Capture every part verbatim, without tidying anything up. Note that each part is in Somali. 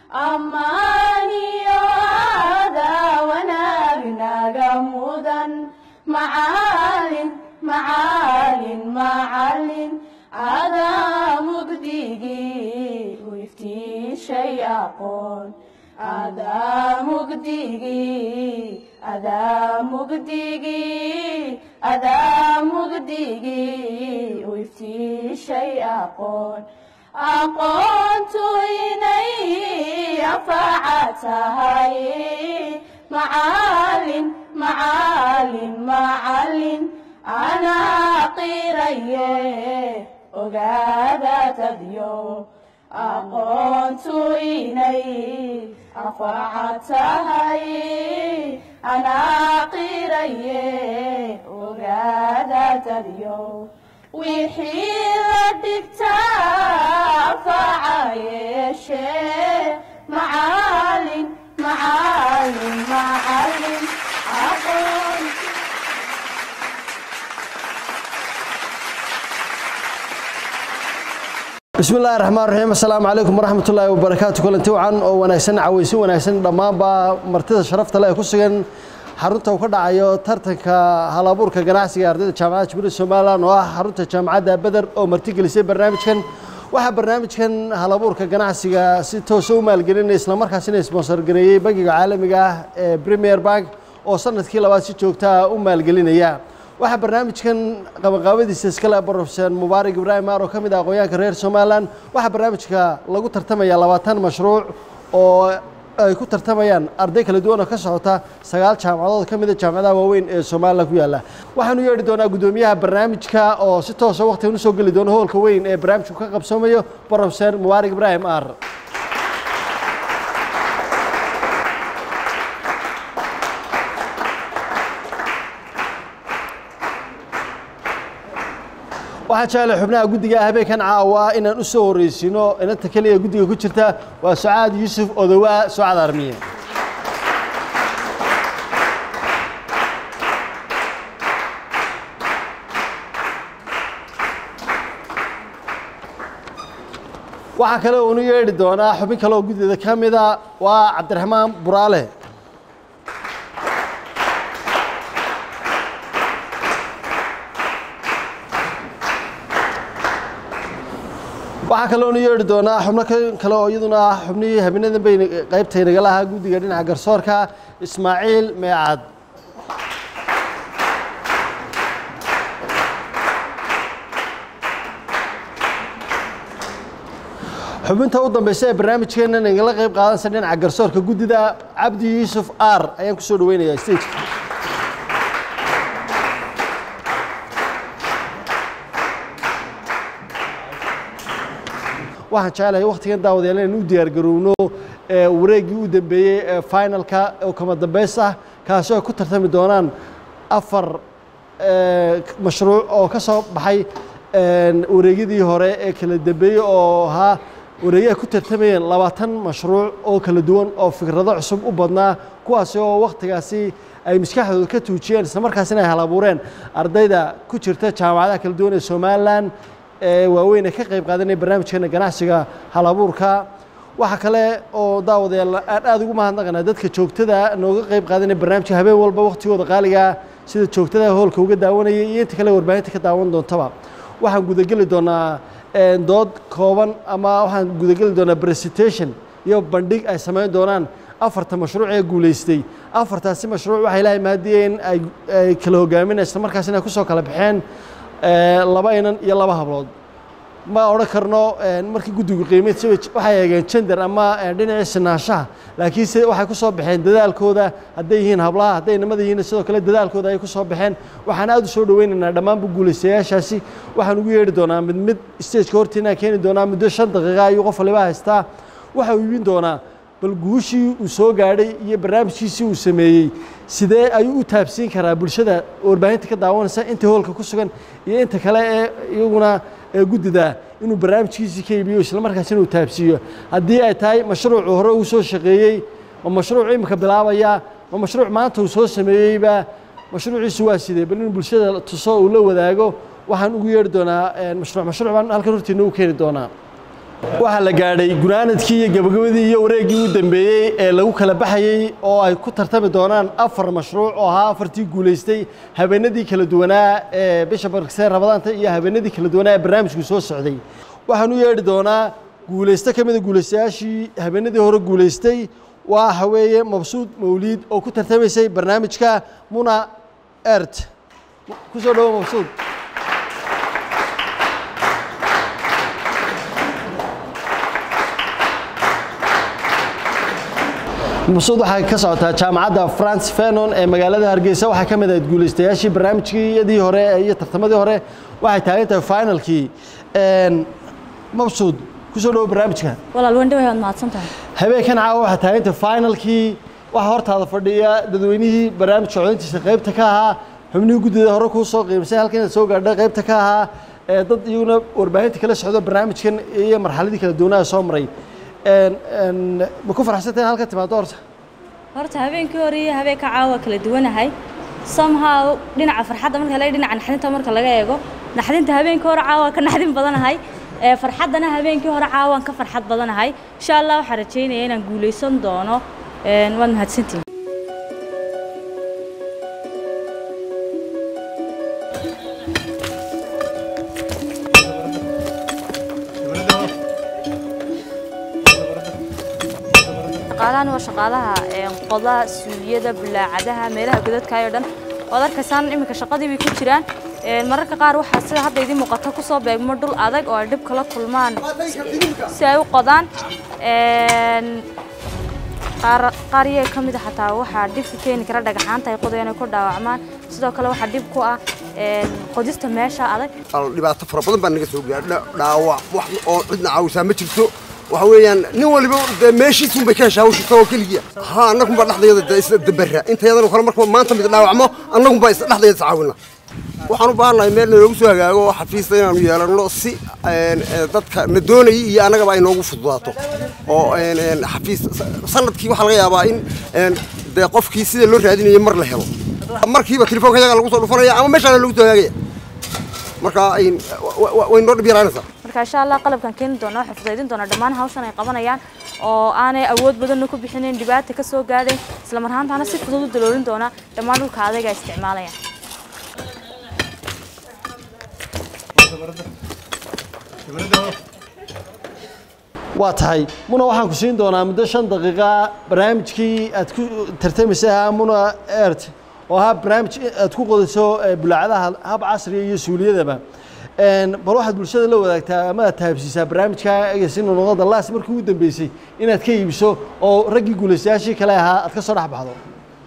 أماني هذا ونابنا جمودا معال معال معال هذا مقديجي ويفتي شيء أقول هذا مقديجي هذا مقديجي هذا مقديجي ويفتي شيء أقول أقنت إني أفعتها معال معال معال أنا قيري وقادة تديو أقنت إني أفعتها أنا قيري وقادة تديو وحيل الدكتور فعايش معالم معالم معالم أقول بسم الله الرحمن الرحيم السلام عليكم ورحمة الله وبركاته كلنتي وعن وناكسن عويسين وناكسن دمانبا مرتida sharafta leh ku sugan xarunta uu ka dhacayo tartanka halabuurka ganacsiga ardayda jaamacadda Jubilee Soomaaliland oo ah xarunta jaamacadda Badar oo martigelisay barnaamijkan waxa barnaamijkan halabuurka ganacsiga si toos ah u maalgelinay isla markaasina sponsor gareeyay bangiga caalamiga ah ee Premier Bank oo sanadkii labaad si joogto ah u maalgelinaya waxa barnaamijkan qabaqaabadiisa iska leh Professor Mubaarak Ibrahim oo kamid ah aqoonyahanka reer Soomaaliland waxa barnaamijka lagu tartamaya labaatan mashruuc oo ay ku tartamayaan arday kala duwan oo ka socota sagaal jaamacadood kamid ah jaamacadaha waaweyn ee Soomaaliland ku yaala waxaan u yeedhi doonaa gudoomiyaha barnaamijka oo si toos ah waqti u soo gali doona hoolka weyn ee barnaamijku ka qabsamayo Professor Mubaarak Ibrahim ar waxaan jeclahay xubnaha guddiga habeenkan caawa inaan u soo horeysino inta kaliya guddiga ku jirta waa Sacaad Yuusuf Odawa Sacaad Armiye waxa kale oo uu yeedhi doonaa xubin kale oo guddida kamid ah waa Cabdiraxmaan Buraale waxa kale oo uu yeedhi doonaa xubno kale oo iyaduna xubnihii habeenadan bay qaybtay naga lahaa guddiga dhinaca garsoorka Ismaaciil Meecad xubinta u dambeysay barnaamijkeena nagala qayb qaadanaysa dhinaca garsoorka guddida Cabdi Yuusuf Ar ayaan ku soo dhaweynayaa stage waxaan jeclahay waqtigan daawadayaal inaan u diyaar garowno wareegii u dambeeyay ee finalka oo kama dambeys ah kaas oo ku tartami doonaan afar mashruuc oo ka soo baxay wareegidii hore ee kala dambeeyay oo ha wareegay ku tartamayeen labaatan mashruuc oo kala duwan oo fikrado cusub u badnaa kuwaas oo waqtigaasi ay maskaxdooda ka tuujiyeen isla markaasina ay halabuureen ardayda ku jirta jaamacadaha kala duwan ee Soomaaliland waaweyn ka qayb qaadanay barnaamijkeena ganacsiga halabuurka waxa kale oo daawadayaal aad ugu mahadnaqana dadka joogtada nooga qayb qaadanay barnaamijka habeen walba waqtigooda qaaliga sida joogtada hoolka uga daawanayay iyo inta kale warbaahinta ka daawan doontaba waxaan gudagali doonaa dood kooban ama waxaan gudagali doonaa presentation iyo bandhig ay sameyn doonaan afarta mashruuc ee guuleystay afartaasi mashruuc waxa ilaahay maadiyeen ay kala hogaaminayaan isla markaasina ku soo kala baxeen laba inan iyo laba hablood ma oran karno markii guddigu qiimeeyay waxay eegeen gender ama dhinaca sinaanshaha laakiin se waxay ku soo baxeen dadaalkooda haday yihiin hablaha haday nimada yihiin sidoo kale dadaalkooda ay ku soo baxeen waxaan aad u soo dhaweynaynaa dhammaan guulaystayaashaasi waxaan ugu yeedhi doonaa mid mid stage ka hortiina keeni doonaa muddo shan daqiiqo ayuu qof waliba haystaa waxa uu iibin doonaa bal guushii uu soo gaadhay iyo barnaamijkiisii uu sameeyey sidee ayuu u taabsiin karaa bulshada warbaahinta ka daawanaysa inta hoolka ku sugan iyo inta kale ee iyaguna guddida inuu barnaamijkiisii ka iibiyo isla markaasina uu taabsiiyo haddii ay tahay mashruuc hore uu soo shaqeeyey ma mashruuc imika bilaabaya ma mashruuc maanta uu soo sameeyeyba mashruuciisu waa sidee bal in bulshada tuso uu la wadaago waxaan ugu yeedhi doonaa mashruuc mashruuc baan halkan hortiina u keeni doonaa waxaa la gaadhay gunaanadkii iyo gabagabadii iyo wareeggii u dambeeyey ee lagu kala baxayey oo ay ku tartami doonaan afar mashruuc oo ahaa afartii guulaystay habeenadii kala duwanaa ee bisha barkisee rabadaanta iyo habeenadii kala duwanaa ee barnaamijku soo socday waxaan u yeedhi doonaa guulaysto ka mida guulaystayaashii habeenadii hore guulaystay waa haweeye mabsuud mawliid oo ku tartamaysay barnaamijka muna ert ku soo dhawo mabsuud mabsuud waxay ka socotaa jaamacadda France Fanon ee magaalada Hargeysa waxay ka mid ahayd guulaystayaashii barnaamijkii hore iyo tartamadii hore waxay taagan tahay finalkii een mabsuud ku soo dhawo barnaamijka walaal waan dhawahay waad mahadsantahay habeenkan caawa waxay taagan tahay finalkii waxa hortaada fadhiya dadweynihii barnaamijka codeyntiisa qaybta ka ahaa xubnihii guddida hore ku soo qiimsay halkan soo gaadhay qaybta ka ahaa ee dad iyaguna warbaahinta kala socdo barnaamijkan iyo marxaladii kala duwanaa soo maray een een ma ku faraxsantahay halka timaado horta horta habeenkii hore iyo habeenka caawa kala duwanahay somehow dhinaca farxadda marka laga dhinaca naxdinta marka laga eego naxdinta habeenkii hore caawa ka naxdin badanahay ee farxaddana habeenkii hore caawa ka farxad badanahay insha Allah waxaan rajaynayaa inaan guuleysan doono een waad mahadsantiin shaqaalahan waa shaqaalaha qodaha suuliyada bulaacadaha meelaha godadka ay dhan wadarkaasaan iminka shaqadii way ku jiraan mararka qaar waxa sida hadda idin muuqata ku soo beegmo dhul adag oo ay dib kala kulmaan si ay u qodaan een qaar qaariye kamid ah xataa waxa dib ka keeni kara dhagaxaanta ay qodayaan ku dhaawacmaan sidoo kale waxa dib ku ah een qodista meesha adag dhibaato fara badan baa naga soo gaadhay dhaawac wax oo cidna caawisa ma jirto waxa weeyaan nin waliba meeshiisu bay ka heshaawshito oo kaliya ha annagu ba dhaxdeeda isla dabara intayadana kale marka maanta mid dhaawacmo annagu ba isla dhaxdeeda caawina waxaan u baahanahay meel loogu soo hagaago xafiis inaanu yeelano si dadka ma doonayay iyo annagaba ay noogu fududaato oo xafiis sanadkii waxa laga yaabaa in de qofkii sida loo raadinayo mar la helo markiiba telefoonka yaga lagu soo dhufanaya ama meesha lagu soo hagaagaya marka ay way noo dhib yaraanaysaa marka insha Allah qalabkan keen doona xafidin doona dhamaan hawshan ay qabanayaan oo aanay awood badan ku bixinin dhibaato ka soo gaadhay isla marhaantaana si fudud u daloolin doona dhamaan dhulka adeega isticmaalayaan waa tahay muna waxaan ku siin doonaa muddo shan daqiiqo barnaamijkii aad ku tartamaysay muna ert oo ha barnaamij aad ku qodayso bulaacadaha hab casri iyo suuliyadaba een bal waxaad bulshada la wadaagtaa ama aad taabsiisaa barnaamijka si noqdo laas markii ugu dambeysay inaad ka iibso oo raggii guulaystayaashii kale ahaa aad ka soo dhax baxdo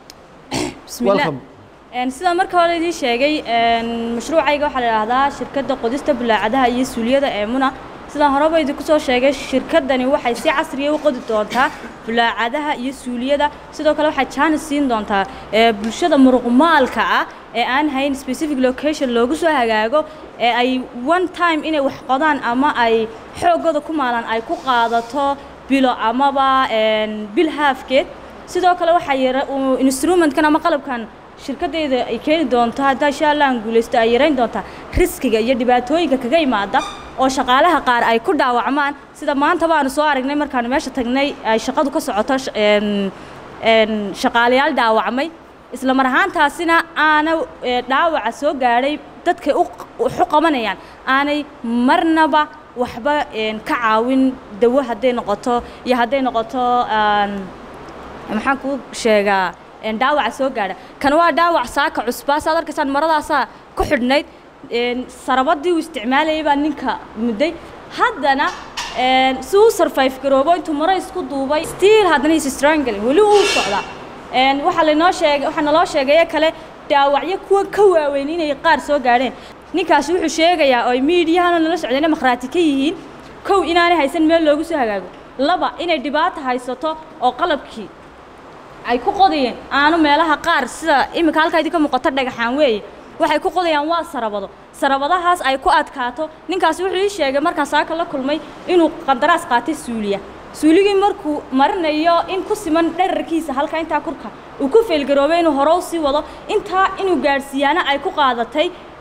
bismillaah een sida marka hore idin sheegay een mashruucayga waxa la yiraahdaa shirkadda qodista bulaacadaha iyo suuliyada ee muna sida horeba idin ku soo sheegay shirkaddani waxay si casri ah u qodi doontaa bulaacadaha iyo suuliyada sidoo kale waxay chance siin doontaa ee bulshada muruqmaalka ah ee aan hayn specific location loogu soo hagaago ee ay one time inay wax qodaan ama ay xoogooda ku maalan ay ku qaadato bilo amaba een bil halfkeed sidoo kale waxa yara instrumentkan ama qalabkan shirkaddeeda ay keeni doonto hadda insha Allah aan guuleysto ay yareyn doonta riskiga iyo dhibaatooyinka kaga yimaada oo shaqaalaha qaar ay ku dhaawacmaan sida maanta baan soo aragnay markaan meesha tagnay ay shaqadu ka socoto een een shaqaalayaal dhaawacmay isla mar ahaantaasina aana dhaawaca soo gaadhay dadka u xuqamanayaan aanay marnaba waxba een ka caawin dawo haday noqoto iyo haday noqoto aan maxaan ku sheegaa een dhaawac soo gaadha kan waa dhaawac saaka cusbaa saad arkaysan maradaasa ku xidhnayd een sarabadii uu isticmaalayay baa ninka mudday haddana een suu survive garoobo intuu maro isku duubay still haddana is strangling wali uu socdaa een waxa la noo sheegay waxa naloo sheegay kale dhaawacyo kuwa ka waaweyn inay qaar soo gaadheen ninkaas wuxuu sheegayaa oo miidiyahana nala socdayna makhraati ka yihiin kow inaanay haysan meel loogu soo hagaago laba inay dhibaato haysato oo qalabkii ay ku qodayeen aanu meelaha qaar sida imika halka idin ka muuqato dhagaxaan weey waxay ku qodayaan waa sarabado sarabadahaas ay ku adkaato ninkaas wuxuu ii sheegay markaan saaka la kulmay inuu qandaraas qaatay suuliya suuligii markuu marinayo in ku siman dherarkiisa halka inta kurka uu ku feelgaroobay inuu hore u sii wado inta inuu gaarsiiyana ay ku qaadatay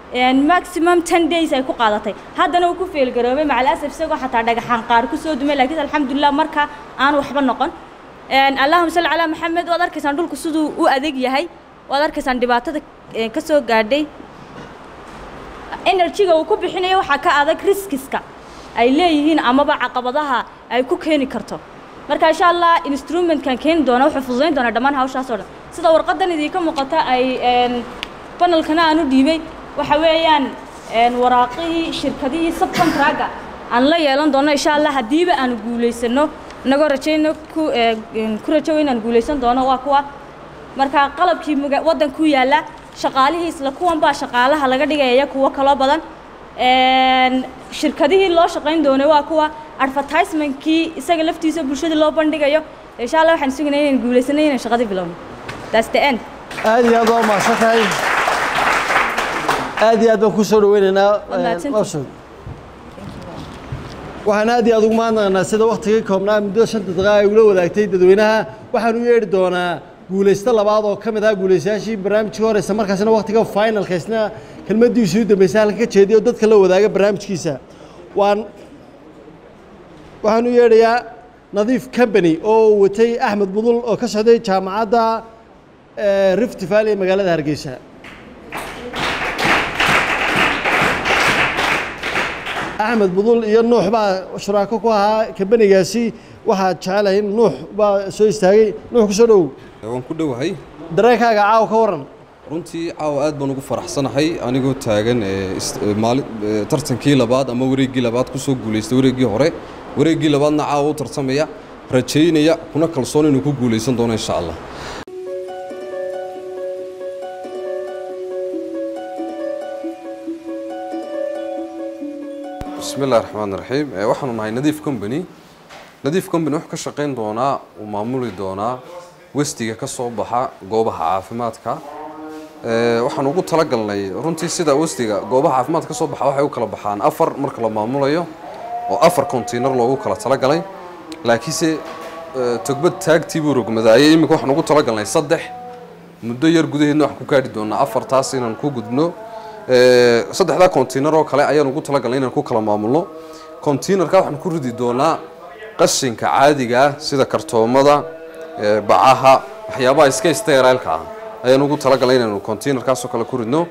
maximum ten days ay ku qaadatay haddana uu ku fail garoobay macal asaf isagoo xataa dhagaxaan qaar ku soo dumay laakiin alxamdulillah marka aan waxba noqon allahumma salli ala maxamed waad arkaysaan dhulku siduu u adeeg yahay waad arkaysaan dhibaatada ka soo gaadhay energy-ga uu ku bixinayo waxa ka adag riskiska ay leeyihiin amaba caqabadaha ay ku keeni karto marka insha Allah instrument-kan keeni doona wuxuu fududeyn doona dhammaan hawshaas oo dhan sida warqadan idinka muuqata ay panelkana aanu dhiibay waxa weeyaan waraaqii shirkadii subcontract aan la yeelan doono insha Allah hadiiba aan guuleysano naga rajayno ku ku rajayno aan guuleysan doono waa kuwa marka qalabkii wadan ku yaala shaqaalihii isla kuwan baa shaqaalaha laga dhigaya kuwa kala badan een shirkadihii loo shaqeyn doono waa kuwa advertisement-kii isaga laftiisa bulshada loo bandhigayo insha Allah waxaan sugnay inaan guuleysano inaan shaqada bilowno that's the end aad iyo aad waa maashatay aad iyo aad baan ku soo dhaweynaynaa waxaan aad iyo aad ugu mahadnaqaynaa sida waqtigii koobnaa muddo shan daqiiqo ay ula wadaagtay dadweynaha waxaan u yeedhi doonaa guuleysta labaad oo ka mid ah guuleystayaashii barnaamijkii horeysa markaasna waqtiga finalka isna kelmadiisu u dambeysay halka ka jeediyo oo dadka la wadaaga barnaamijkiisa waan waxaan u yeedhayaa nadiif company oo watay axmed budul oo ka socday jaamacadda Rift Valley ee magaalada Hargeysa أحمد بدول ينوح بقى شراكه كوها كبني جاسي واحد شعله نوح بقى سوي استاجي نوح كسرو. وان كده وهاي. دريك هاي عاو كورن. runtii caawa aad baan ugu faraxsanahay anigoo taagan maalin tartankii labaad ama wareegii labaad ku soo guuleystay wareegii hore wareegii labaadna caawa u tartamaya rajaynaya kuna kalsoon inuu ku guuleysan doono insha Allah. بسم الله الرحمن الرحيم waxaan nahay Nadiif Company Nadiif Company wax ka shaqeyn doona oo maamuli doona wastiga ka soo baxa goobaha caafimaadka ee waxaan ugu talagalnay runtii sida wastiga goobaha caafimaadka ka soo baxa waxay u kala baxaan afar marka la maamulayo oo afar container loogu kala talagalay laakiinse togbad taagtii buu rogmadaayay imika waxaan ugu talagalnay saddex muddo yar gudaheedna wax ku gaari doona afar taas inaan ku gudno ee saddexda container oo kale ayaan ugu talagalnay inaan ku kala maamulno containerka waxaan ku ridi doonaa qashinka caadiga sida kartoomada bacaha waxyaabaha iska sterile-ka ah ayaan ugu talagalnay inaan containerkaas oo kale ku ridno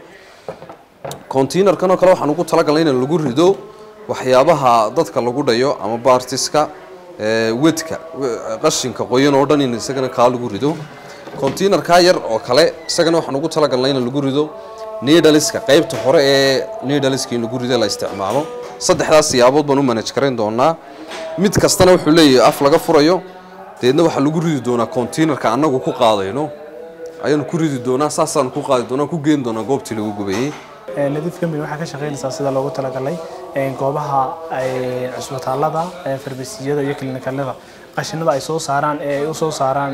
containerkan oo kale waxaan ugu talagalnay inaan lagu rido waxyaabaha dadka lagu dhayo ama baartiska ee wedka qashinka qoyan oo dhan in isagana ka lagu rido containerka yar oo kale isagana waxaan ugu talagalnay inaan lagu rido needleska qaybta hore ee needleska in lagu rido la isticmaalo saddexdaas siyaabood baan u manage kareyn doonaa mid kastana wuxuu leeyahay af laga furayo deedna waxa lagu ridi doonaa containerka anagu ku qaadayno ayaan ku ridi doonaa saasaan ku qaadi doonaa ku geyn doonaa goobtii lagu gubayay Nadiif Company waxa ka shaqeynaysaa sida loogu talagalay goobaha ay cusbitaalada farmasiyada iyo klinikada qashinada ay soo saaraan ee u soo saaraan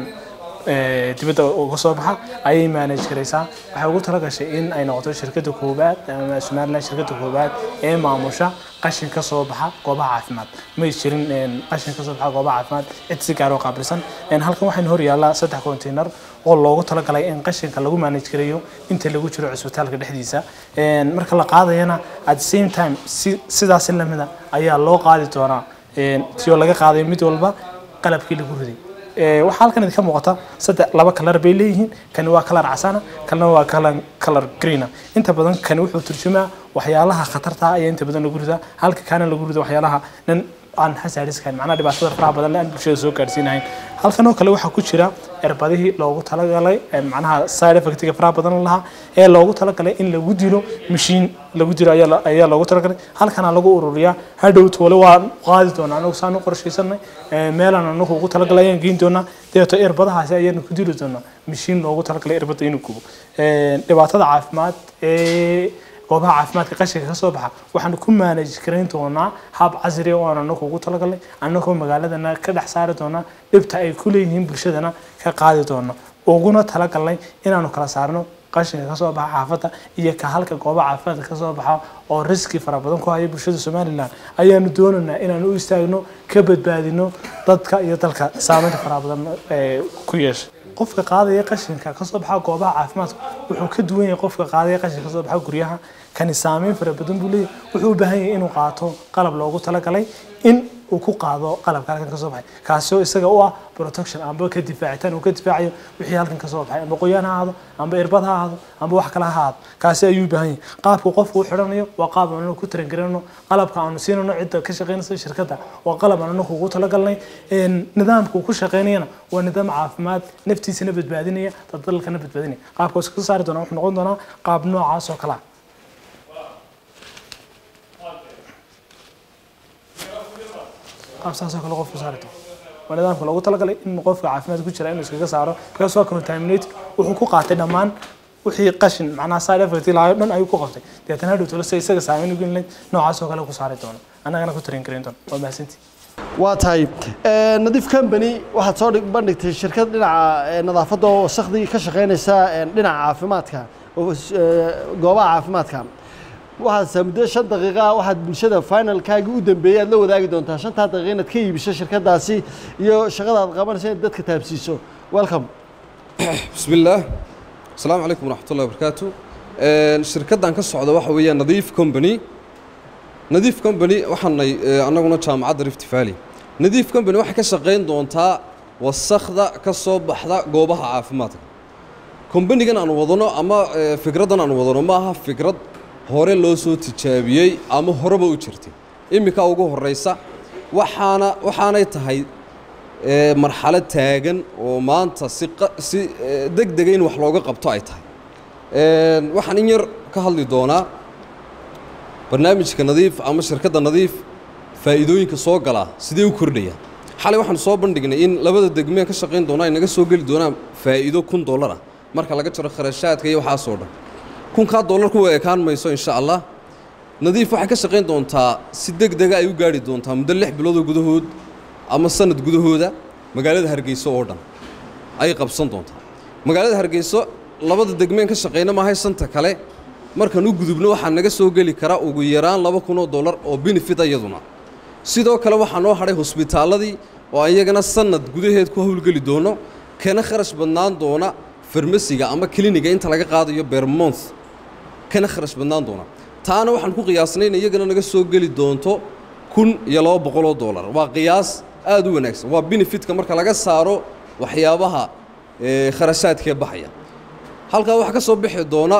dibadda uga soo baxa ayay manage kareysaa waxa ugu talagashay in ay noqoto shirkadda koobaad ama Somaliland shirkadda koobaad ee maamusha qashin ka soo baxa goobaha caafimaad ma jirin qashin ka soo baxa goobaha caafimaad cid si gaar ah qaabilsan in halkan waxaan hor yaala saddex container oo loogu talagalay in qashinka lagu manage kareeyo inta lagu jiro cusbitaalka dhexdiisa een marka la qaadayana at the same time sidaas in lamida ayaa loo qaadi doonaa een tiyo laga qaaday mid walba qalabkii lagu riday ee waxa halkan idinka muuqata saddex laba color bay leeyihiin kan waa color casana kalna waa color color green inta badan kan wuxuu turjumaa waxyaalaha khatarta ah ee inta badan lagu ridaa halka kana lagu rido waxyaalaha nan aan xasaariskan macna dhibaatada faraha badan aan bulshada soo gaarsiinayn halkan oo kale waxa ku jira erbadihii loogu talagalay macnaha side effect-ga faraha badan laha ee loogu talagalay in lagu dilo machine lagu dilo ayaa ayaa loogu talagalay halkan lagu ururiyaa hadhow toole waa qaadi doonaa anagu saan u qorsheysanay meelan anagu ugu talagalay in geyn doonaa deeto erbadahaas ayaan ku dili doonaa machine loogu talagalay erbada inuu kubo ee dhibaatada caafimaad ee goobaha caafimaadka qashinka ka soo baxa waxaan ku manage kareyn doonaa hab casri ah oo aan anagu ugu talagalay anagu magaaladana ka dhex saari doonaa dhibta ay ku leeyihiin bulshadana ka qaadi doonaa uguna talagalay inaanu kala saarno qashinka ka soo baxa xaafadda iyo ka halka goobaha caafimaadka ka soo baxa oo riski fara badan ku haya bulshada Somaliland ayaanu doonaynaa inaan u istaagno ka badbaadino dadka iyo dalka saameynta fara badan ee ku yeeshay qofka qaadaya qashinka ka soo baxa goobaha caafimaadka wuxuu ka duwan yahay qofka qaadaya qashinka ka soo baxa guryaha kan saameyn fara badan buu leeyahay wuxuu u baahan yahay inuu qaato qalab loogu talagalay in uu ku qaado qalabka halkan ka soo baxay kaasoo isaga u ah protection amba ka difaacitaan uu ka difaacayo wixii halkan ka soo baxay amba qoyaan ha ahaado amba irbad ha ahaado amba wax kale ha ahaado kaasi ayuu u baahan yahay qaabka qofku u xidhanayo waa qaab aan ku taran garano qalabka aan siinano cidda ka shaqeynaysa shirkadda waa qalab aan ugu talagalnay nidaamka uu ku shaqeynayana waa nidaam caafimaad naftiisana badbaadinaya dadkana badbaadinaya qaabka uu iska saari doona wuxuu noqon doonaa qaab noocaas oo kala أبسط كله قف صارته ونظام كله قلت لك إن قف عافية كل شيء إنه سكجا صاره كيف سواء كونتامينيت وحقوق عتنا مان وحي قشن معنا صار فرتي لا يبدون أي حقوق عتنا تيتنا دو تلص يسقى سامين يقول لك نوع عسى كله صارته أنا أنا كنت رين كرينتون وبحسنتي واتاي نضيف كمبني واحد صار بندق الشركات لنا نظافته وسخدي كشغينيسا لنا عافيماتك وجواب عافيماتك waxaad saamuddo shan daqiiqo waxaad bulshada finalkaaga u dambeeyay la wadaagi doontaa shan daqiiqo inaad ka iibisho shirkadaasi iyo shaqada aad qabanayso inaad dadka taabsiiso welcome bismillaah assalaamu calaykum waraxmatullaahi wabarakaatu shirkaddan ka socda waxa weeyaan nadiif company nadiif company waxaanay annaguna jaamacadda Rift Valley nadiif company waxay ka shaqeyn doontaa wasakhda ka soo baxda goobaha caafimaadka company-gan aan wadano ama fikradan aan wadano ma aha fikrad hore loo soo tijaabiyay ama horeba u jirtay imika ugu horeysa waxaana waxaanay tahay ee marxalad taagan oo maanta si si degdeg in wax looga qabto ay tahay ee waxaan in yar ka hadli doonaa barnaamijka nadiif ama shirkadda nadiif faa'iidooyinka soo gala sidee u kordhayaan xalay waxaan soo bandhignay in labada degmeen ka shaqeyn doonaa inaga soo gali doonaan faa'iido kun dollar ah marka laga jaro kharashaadka iyo waxa soo dhan kun ka dollar ku eekaan mayso insha Allah nadiif waxa ka shaqeyn doontaa si degdeg ah ay u gaari doontaa muddo lix bilood gudahood ama sanad gudahooda magaalada Hargeysa oo dhan ay qabsan doontaa magaalada Hargeysa labada degmeen ka shaqeeyna ma haysanta kale markaan u gudubno waxa naga soo gali kara ugu yaraan laba kun oo dollar oo benefit ayaduna sidoo kale waxa noo haray hospitaaladii oo ayagana sanad gudaheed ku hawlgali doono kana kharash badnaan doona farmasiga ama kliniga inta laga qaadayo per month kana kharash badnaan doona taana waxaan ku qiyaasnay in iyagana naga soo gali doonto kun iyo laba boqol oo dollar waa qiyaas aad u wanaagsan waa benefitka marka laga saaro waxyaabaha ee kharashaadka baxaya halka waxa ka soo bixi doona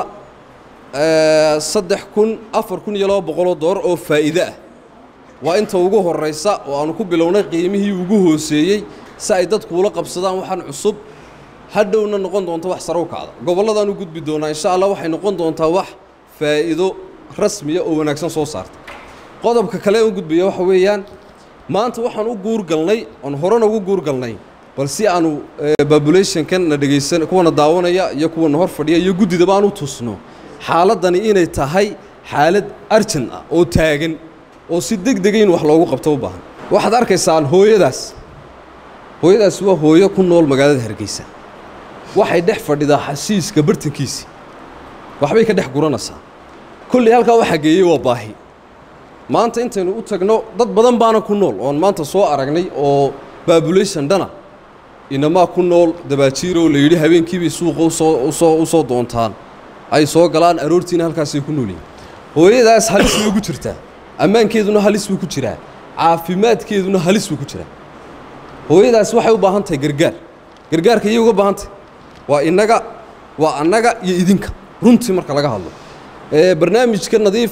ee saddex kun afar kun iyo laba boqol oo dollar oo faa'iido ah waa inta ugu horeysa oo aan ku bilownay qiimihii ugu hooseeyay si ay dadku ula qabsadaan waxaan cusub hadhowna noqon doonto wax sare u kacda goboladaan u gudbi doonaa insha Allah waxay noqon doontaa wax faa'iido rasmi ah oo wanaagsan soo saarta qodobka kale oo gudbiya waxa weeyaan maanta waxaan u guur galnay on horena ugu guur galnay bal si aanu population kan na dhageysan kuwana daawanaya iyo kuwana hor fadhiya iyo gudida baan u tusno xaaladani inay tahay xaalad urgent ah oo taagan oo si degdeg ah wax loogu qabto u baahan waxaad arkaysaan hooyadaas hooyadaas waa hooyo ku nool magaalada Hargeysa waxay dhex fadhidaa xasiiska bartankiisa waxbay ka dhex guranaysaa kulli halka waxa geeyay waa baahi maanta intaynu u tagno dad badan baana ku nool oo maanta soo aragnay oo population dana inama ku nool dabaajiiro la yiri habeenkii suuqa u soo soo u soo doontaan ay soo galaan aroortiina halkaas ay ku noolyihiin hooyadaas halis way ugu jirtaa ammaankeeduna halis way ku jiraa caafimaadkeeduna halis way ku jiraa hooyadaas waxay u baahan tahay gargaar gargaarka iyaga u baahan tahay waa inaga waa anaga iyo idinka runtii marka laga hadlo ee barnaamijka nadiif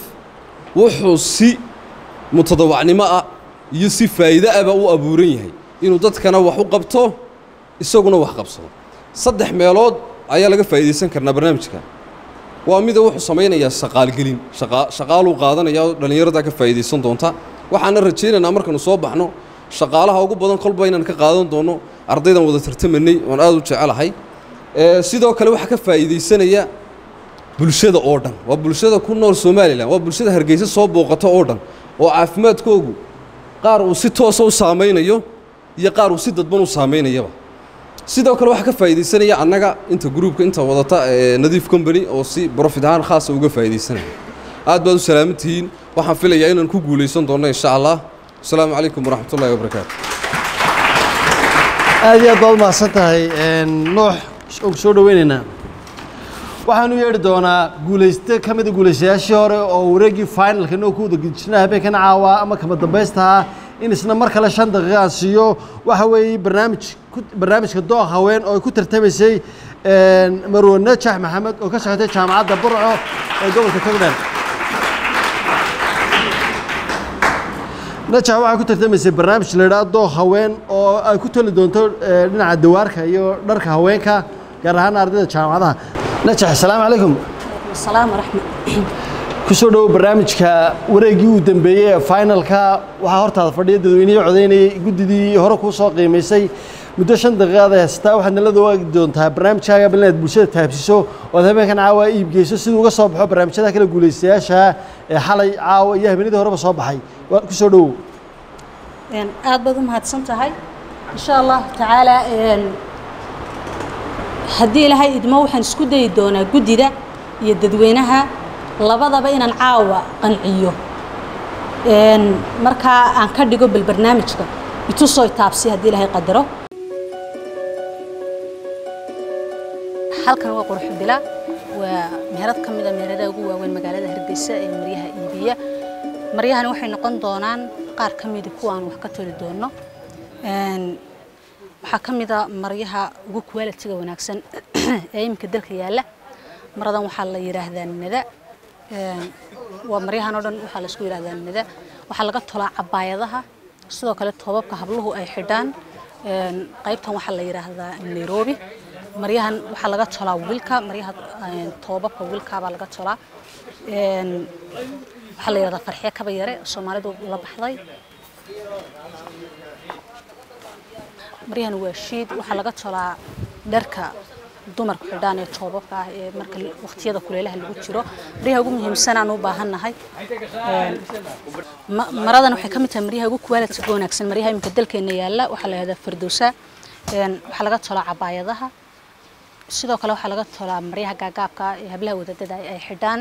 wuxuu si mutadawacnimo ah iyo si faa'iido ah u abuuran yahay inuu dadkana wax u qabto isaguna wax qabsado saddex meelood ayaa laga faa'iideysan karnaa barnaamijka waa mid wuxuu sameeynaya shaqaal gelin shaqa shaqaalu qaadanaya dhalinyarada ka faa'iideysan doonta waxaan rajaynaynaa markaan soo baxno shaqaalaha ugu badan kolba inaan ka qaadan doono ardaydan wada tartamanay oo aad u jecelahay ee sidoo kale waxa ka faa'iideysanaya bulshada oo dhan waa bulshada ku nool Soomaaliland waa bulshada Hargeysa soo booqato oo dhan oo caafimaadkoodu qaar uu si toos ah u saameynayo iyo qaar uu si dadban u saameynayaba sidoo kale waxa ka faa'iideysanaya annaga inta groupka inta wadata ee nadiif company oo si profit ahaan khaas ah uga faa'iideysanaya aad baad u salaamantihiin waxaan filayaa inaan ku guuleysan doono insha Allah السلام عليكم ورحمة الله وبركاته aad iyo aad baad umahadsan tahay nuux og soo dhaweynaynaa waxaanu yeedhi doonaa guulayste ka mid a guulaystayaashii hore oo wareeggii finalka inoo ku wada gudjinaa habeenkan caawa ama kama dambaystaha in isna mar kale shan daqiiqa aan siiyo waxa weeye barnaamij barnaamijka dooq haween oo ay ku tartamaysay marwo najax maxamed oo ka socotay jaamacadda burco ee gobolka togdheer najax waxay ku tartamaysay barnaamij la yidhaahdo dooq haween oo ay ku tali doonto dhinaca dawaarka iyo dharka haweenka gaar ahaan ardayda jaamacadaha najax assalaamu calaykum السلام ورحمة ku soo dhawo barnaamijka wareeggii uu dambeeyey ee finalka waxaa hortaada fadhiya dadweynaha codeynayay guddidii hore kuu soo qiimaysay muddo shan daqiiqaad haystaa waxaad nala wadaagi doontaa barnaamijkaaga bal inaad bulshada taabsiso oo aad habeenkan caawa iibgeyso siduu uga soo baxo barnaamijyada kala guulaystayaasha ee xalay caawa iyo habeenadii horeba soo baxay ku soo dhawo aad baad u mahadsantahay in sha Allah tacaala haddii ilaahay idmo waxaan isku dayi doonaa guddida iyo dadweynaha labadaba inaan caawa qanciyo markaa aan ka dhigo bal barnaamijka itusoo taabsi haddii ilaahay qadaro halkan waa qurux bila waa meherad ka mid ah meheradaha ugu waaweyn magaalada Hargeysa ee maryaha iibiya maryahani waxay noqon doonaan qaar ka mid ah kuwa aan wax ka toli doono waxaa ka mid ah maryaha ugu quality-ga wanaagsan ee imka dalka yaala maradan waxaa la yiraahdaa nada waa maryahan oo dhan waxaa la isku yiraahdaa nada waxaa laga tolaa cabaayadaha sidoo kale toobabka habluhu ay xidhaan qaybtan waxaa la yiraahdaa Nairobi maryahan waxaa laga tolaa wilka maryaha toobabka wilka baa laga tolaa waxaa la yiraahdaa farxiye kaba yare Soomaalidu la baxday maryahan waa shiid waxaa laga tolaa dharka dumarku xidhaan ee toobabka ah ee marka waqtiyada kuleelaha lagu jiro maryaha ugu muhiimsan aan u baahanahay maradan waxay ka mid tahay maryaha ugu quality wanaagsan maryaha imka dalkeena yaala waxaa la yiraahdaa Firdawsa waxaa laga tolaa cabaayadaha sidoo kale waxaa laga tolaa maryaha gaagaabka ee hablaha wadadada ay xidhaan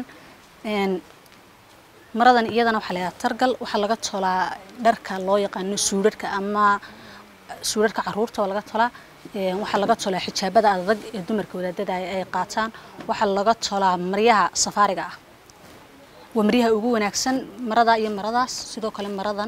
maradan iyadana waxaa la yiraahdaa targal waxaa laga tolaa dharka loo yaqaan suudadka ama suudadka caruurta oo laga tolaa waxaa laga tolaa xijaabada adag ee dumarka wadaadada ay qaataan waxaa laga tolaa maryaha safaariga ah waa maryaha ugu wanaagsan marada iyo maradaas sidoo kale maradan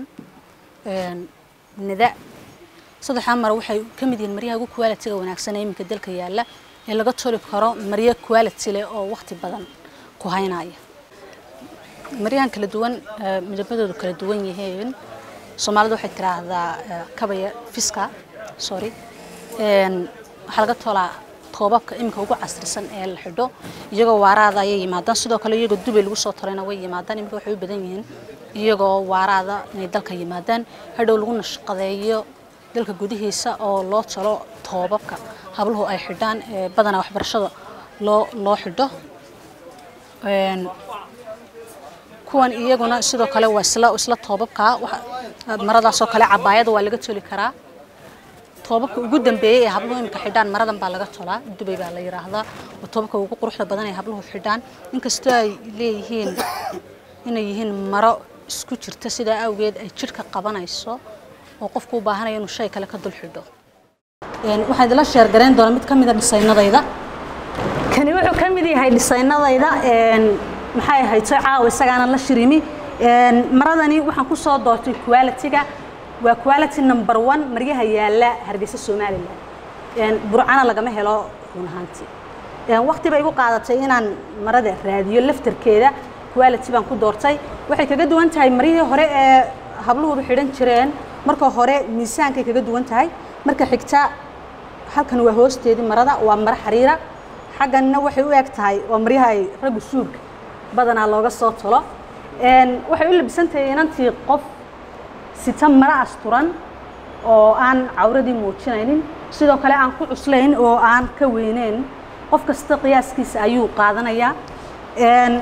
nida saddexda mar waxay ka mid yihiin maryaha ugu quality-ga wanaagsan ee imka dalka yaala ee laga toli karo maryo quality leh oo waqti badan ku haynaya maryahan kala duwan midabadoodu kala duwan yihiin Soomaalidu waxay tiraahdaa kabaya fiska sorry een waxa laga tolaa toobabka imka ugu casrisan ee la xidho iyagoo waaraada ay yimaadaan sidoo kale iyagoo dubay lagu soo tolayna way yimaadaan imka waxay u badan yihiin iyagoo waaraada inay dalka yimaadaan hadhow lagu nashqadeeyo dalka gudihiisa oo loo tolo toobabka habluhu ay xidhaan ee badanaa waxbarashada loo loo xidho een kuwan iyaguna sidoo kale waa isla isla toobabka maradaas oo kale cabaayada waa laga toli karaa toobabka ugu dambeeyay ee habluhu imka xidhaan maradan baa laga tolaa dubay baa la yiraahdaa oo toobabka ugu quruxda badan ee habluhu xidhaan inkastoo ay leeyihiin inay yihiin maro isku jirta sida awgeed ay jirka qabanayso oo qofku u baahanayo inuu shay kale ka dul xidho een waxaan idila sheer gareyn doonaa mid ka mid ah dhisaynadayda kani wuxuu ka mid yahay dhisaynadayda een maxay ahayd caawa isagaana la shirimi een maradani waxaan ku soo doortay quality-ga waa quality number one maryaha yaala Hargeysa Soomaaliland een burcana lagama helo run ahaantii een waqti bay igu qaadatay inaan marada raadiyo laftarkeeda quality baan ku doortay waxay kaga duwan tahay maryihii hore ee habluhu xidhan jireen marka hore miisaankay kaga duwan tahay marka xigta halkan waa hoosteedii marada waa mar xariira xaggana waxay u eg tahay waa maryaha ay rag suuq badanaa looga soo tolo een waxay u labsan tahay inantii qof sita mara asturan oo aan cawradii muujinaynin sidoo kale aan ku cuslayn oo aan ka weyneyn qof kasta qiyaaskiisa ayuu qaadanayaa een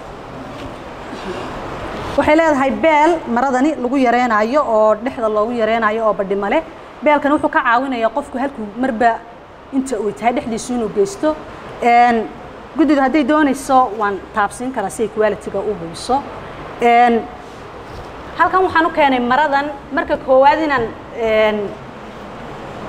waxay leedahay beel maradani lagu yareenayo oo dhexda loogu yareenayo oo badhimale beelkan wuxuu ka caawinayaa qofku halkuu marba inta uu tahay dhexdiisu inuu geysto een guddida hadday doonayso waan taabsiin karaa si quality-ga u hubiso een halkan waxaan u keenay maradan marka koowaad inaan een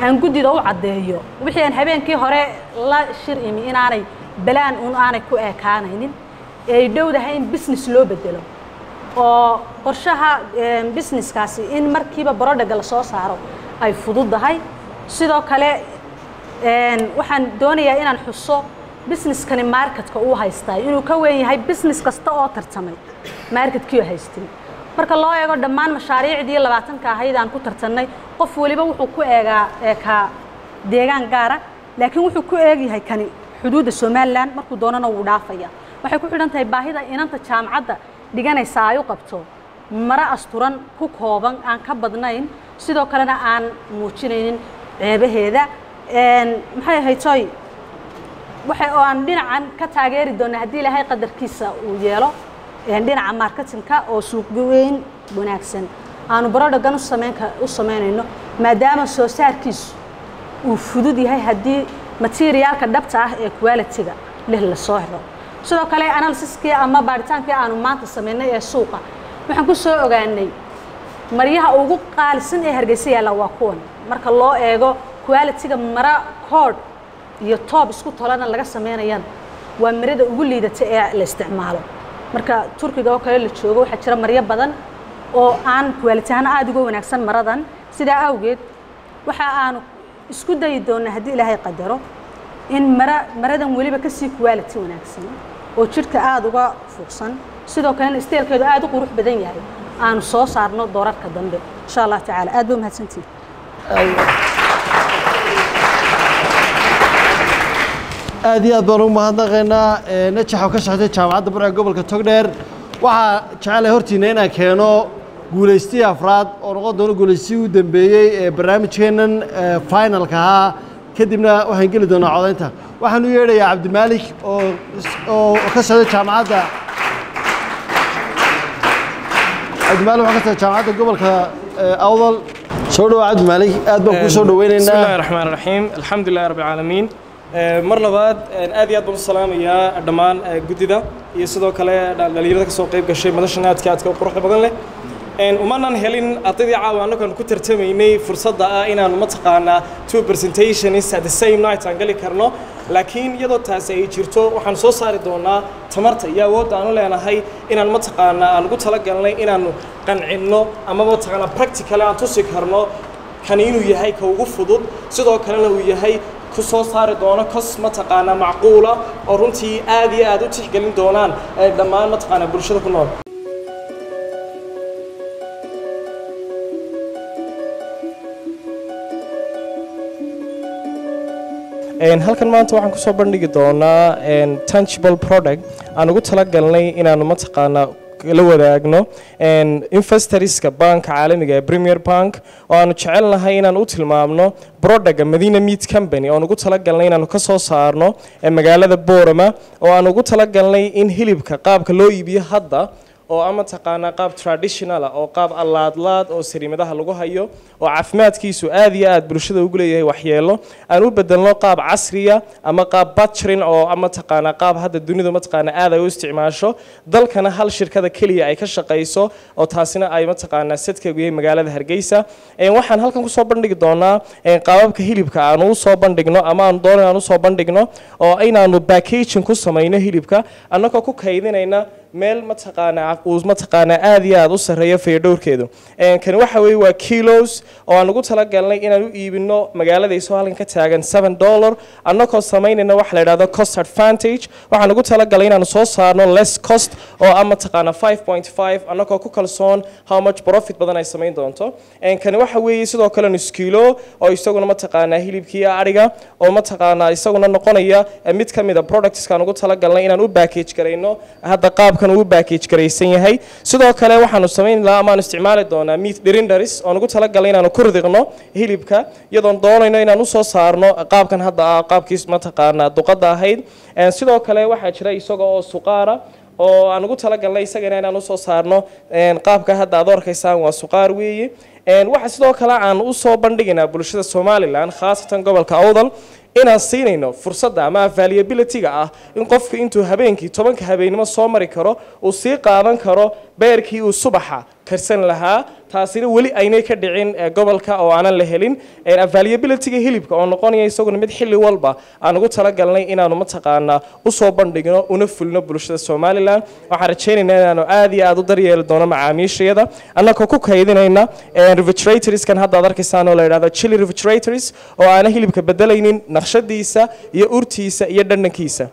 aan guddida u caddeeyo wixii aan habeenkii hore la shir imi inaanay balaan uun aanay ku eekaanaynin ay dhowdahay in business loo bedelo oo qorshaha businesskaasi in markiiba barodhaga la soo saaro ay fududahay sidoo kale waxaan doonayaa inaan xuso businesskani marketka uu haystaa inuu ka weyn yahay business kasta oo tartamay marketkii haystay marka loo eego dhammaan mashaariicdii labaatanka ahayd aan ku tartanay qof waliba wuxuu ku eegaa eeka deegaan gaara laakiin wuxuu ku eegyahay kani xuduudda Soomaaliland markuu doonana uu dhaafaya waxay ku xidhan tahay baahida inanta jaamacadda dhiganaysa ay u qabto mara asturan ku kooban aan ka badnayn sidoo kalena aan muujinaynin ceebaheeda een maxay ahayd toy waxay oo aan dhinacan ka taageeri doonaa haddii Ilaahay qadarkiisa uu yeelo een dhinaca marketingka oo suuq weyn wanaagsan aanu barodhagan u sameyn u sameynayno maadaama soo saarkiisu uu fudud yahay haddii materialka dhabta ah ee quality-ga leh la soo helo sidoo kale analysis-kii ama baaritaankii aanu maanta sameynay ee suuqa waxaan ku soo ogaanay maryaha ugu qaalisan ee Hargeysa yaala waa kuwan marka loo eego quality-ga mara code iyo top isku tolana laga sameeyaan waa marada ugu liidata ee la isticmaalo marka Turkiga oo kale la joogo waxa jira maryo badan oo aan quality ahaan aad uga wanaagsan maradan sida awgeed waxa aan isku dayi doonaa haddii Ilaahay qadaro in mara maradan waliba ka sii quality wanaagsan oo jirka aad uga fuuqsan sidoo kale isteelkeedu aad u qurux badan yahay aan soo saarno doorarka dambe insha Allah taala aad buu mahadsantiin aad iyo aad baan ugu mahadnaqaynaa najax oo ka socday jaamacadda Burco gobolka Togdheer waxaa jecel hortiina inaan keeno guuleystii afraad oo noqon doona guuleystii u dambeeyay ee barnaamijkeenan finalka ahaa kadibna waxaan geli doonaa codaynta waxaan u yeedhayaa Cabdimaalik oo oo ka socday jaamacadda Cabdimaalik waxa ka socday jaamacadda gobolka Awdal soo dhawaad Cabdimaalik aad baan ku soo dhaweynaynaa bismillaahir rahmaanir rahiim alxamdulillahi rabbil caalamiin mar labaad aad iyo aad baan u salaamayaa dhammaan guddida iyo sidoo kale dhalinyarada ka soo qayb gashay madashan aadka aadka u quruxda badan leh een umanan helin ardayda caawana kan ku tartamaynay fursadda ah inaan mataqaana two presentations at the same night aan gali karno laakiin iyadoo taas ay jirto waxaan soo saari doonaa tamarta iyo awoodda aan u leenahay inaan mataqaana aan ugu talagalnay inaan qancinno ama mataqaana practical aan tusi karno kan inuu yahay ka ugu fudud sidoo kalena uu yahay ku soo saari doono kos mataqaana macquula oo runtii aad iyo aad u tixgelin doonaan dhammaan mataqaana bulshada ku nool halkan maanta waxaan ku soo bandhigi doonaa tangible product aan ugu talagalnay inaanu mataqaana la wadaagno investorska banka caalamiga ee Premier Bank oo aanu jecelnahay inaan u tilmaamno product Medina Meat Company oo ugu talagalnay inaanu ka soo saarno magaalada Boorama oo aan ugu talagalnay in hilibka qaabka loo iibiyo hadda oo ama taqaana qaab traditional oo qaab allaadlaad oo sariimadaha lagu hayo oo caafimaadkiisu aad iyo aad bulshada ugu leeyahay waxyeelo aan u bedelno qaab casriya ama qaab butchering oo ama taqaana qaab hadda dunida ma taqaana aad ay u isticmaasho dalkana hal shirkada kaliya ay ka shaqeyso oo taasina ay ma taqaana sadkeedu yahay magaalada Hargeysa ee waxaan halkan ku soo bandhigi doonaa qaababka hilibka aan u soo bandhigno ama aan doonay aan u soo bandhigno oo aynaanu packaging ku sameeyno hilibka annagoo ku kaydinayna meel ma taqaana uu ma taqaana aad iyo aad u sareeyo feedhowrkeedu een kan waxa weey waa kilos oo aan ugu talagalnay inaan u iibino magaalada isoo halkan ka taagan seven dollars annagoo sameynayna wax la yiraahdo cost advantage waxaan ugu talagalay inaan soo saarno less cost oo ama taqaana five point five annagoo ku kalsoon how much profit badan ay sameyn doonto een kan waxa weey sidoo kale nus kilo oo isaguna ma taqaana hilibkii ariga oo ma taqaana isaguna noqonaya mid kamid ah products kan ugu talagalnay inaan u package gareyno hadda qaab kan uu package gareysan yahay sidoo kale waxaanu sameyn lahaa ama isticmaali doonaa meat grinders oo ugu talagalay inaanu ku ridiqno hilibka iyadoo doonayno inaan u soo saarno qaabkan hadda qaabkiis ma taqaana duqada ahayd sidoo kale waxa jira isaga oo suqaara oo aan ugu talagalnay isagana inaan u soo saarno qaabka hadda aad arkaysaan waa suqaar weeye een waxa sidoo kale aan u soo bandhignaa bulshada Soomaaliland khaasatan gobolka Awdal inaan siinayno fursadda ama availability-ga ah in qofku intuu habeenkii tobanka habeenimo soo mari karo uu sii qaadan karo beerkii uu subaxa karsan lahaa taasina weli aynay ka dhicin gobolka oo aanan la helin availability-ga hilibka oo noqonaya isaguna mid xilli walba aan ugu talagalnay inaanu mataqaanaa u soo bandhigno una fulno bulshada Somaliland waxaan rajaynaynaa inaanu aad iyo aad u daryeeli doono macaamiishayada annagoo ku kaydinayna refrigerators kan hadda aad arkaysaan oo la yiraahdo chili refrigerators oo aan hilibka bedelaynin naqshadiisa iyo urtiisa iyo dhadhankiisa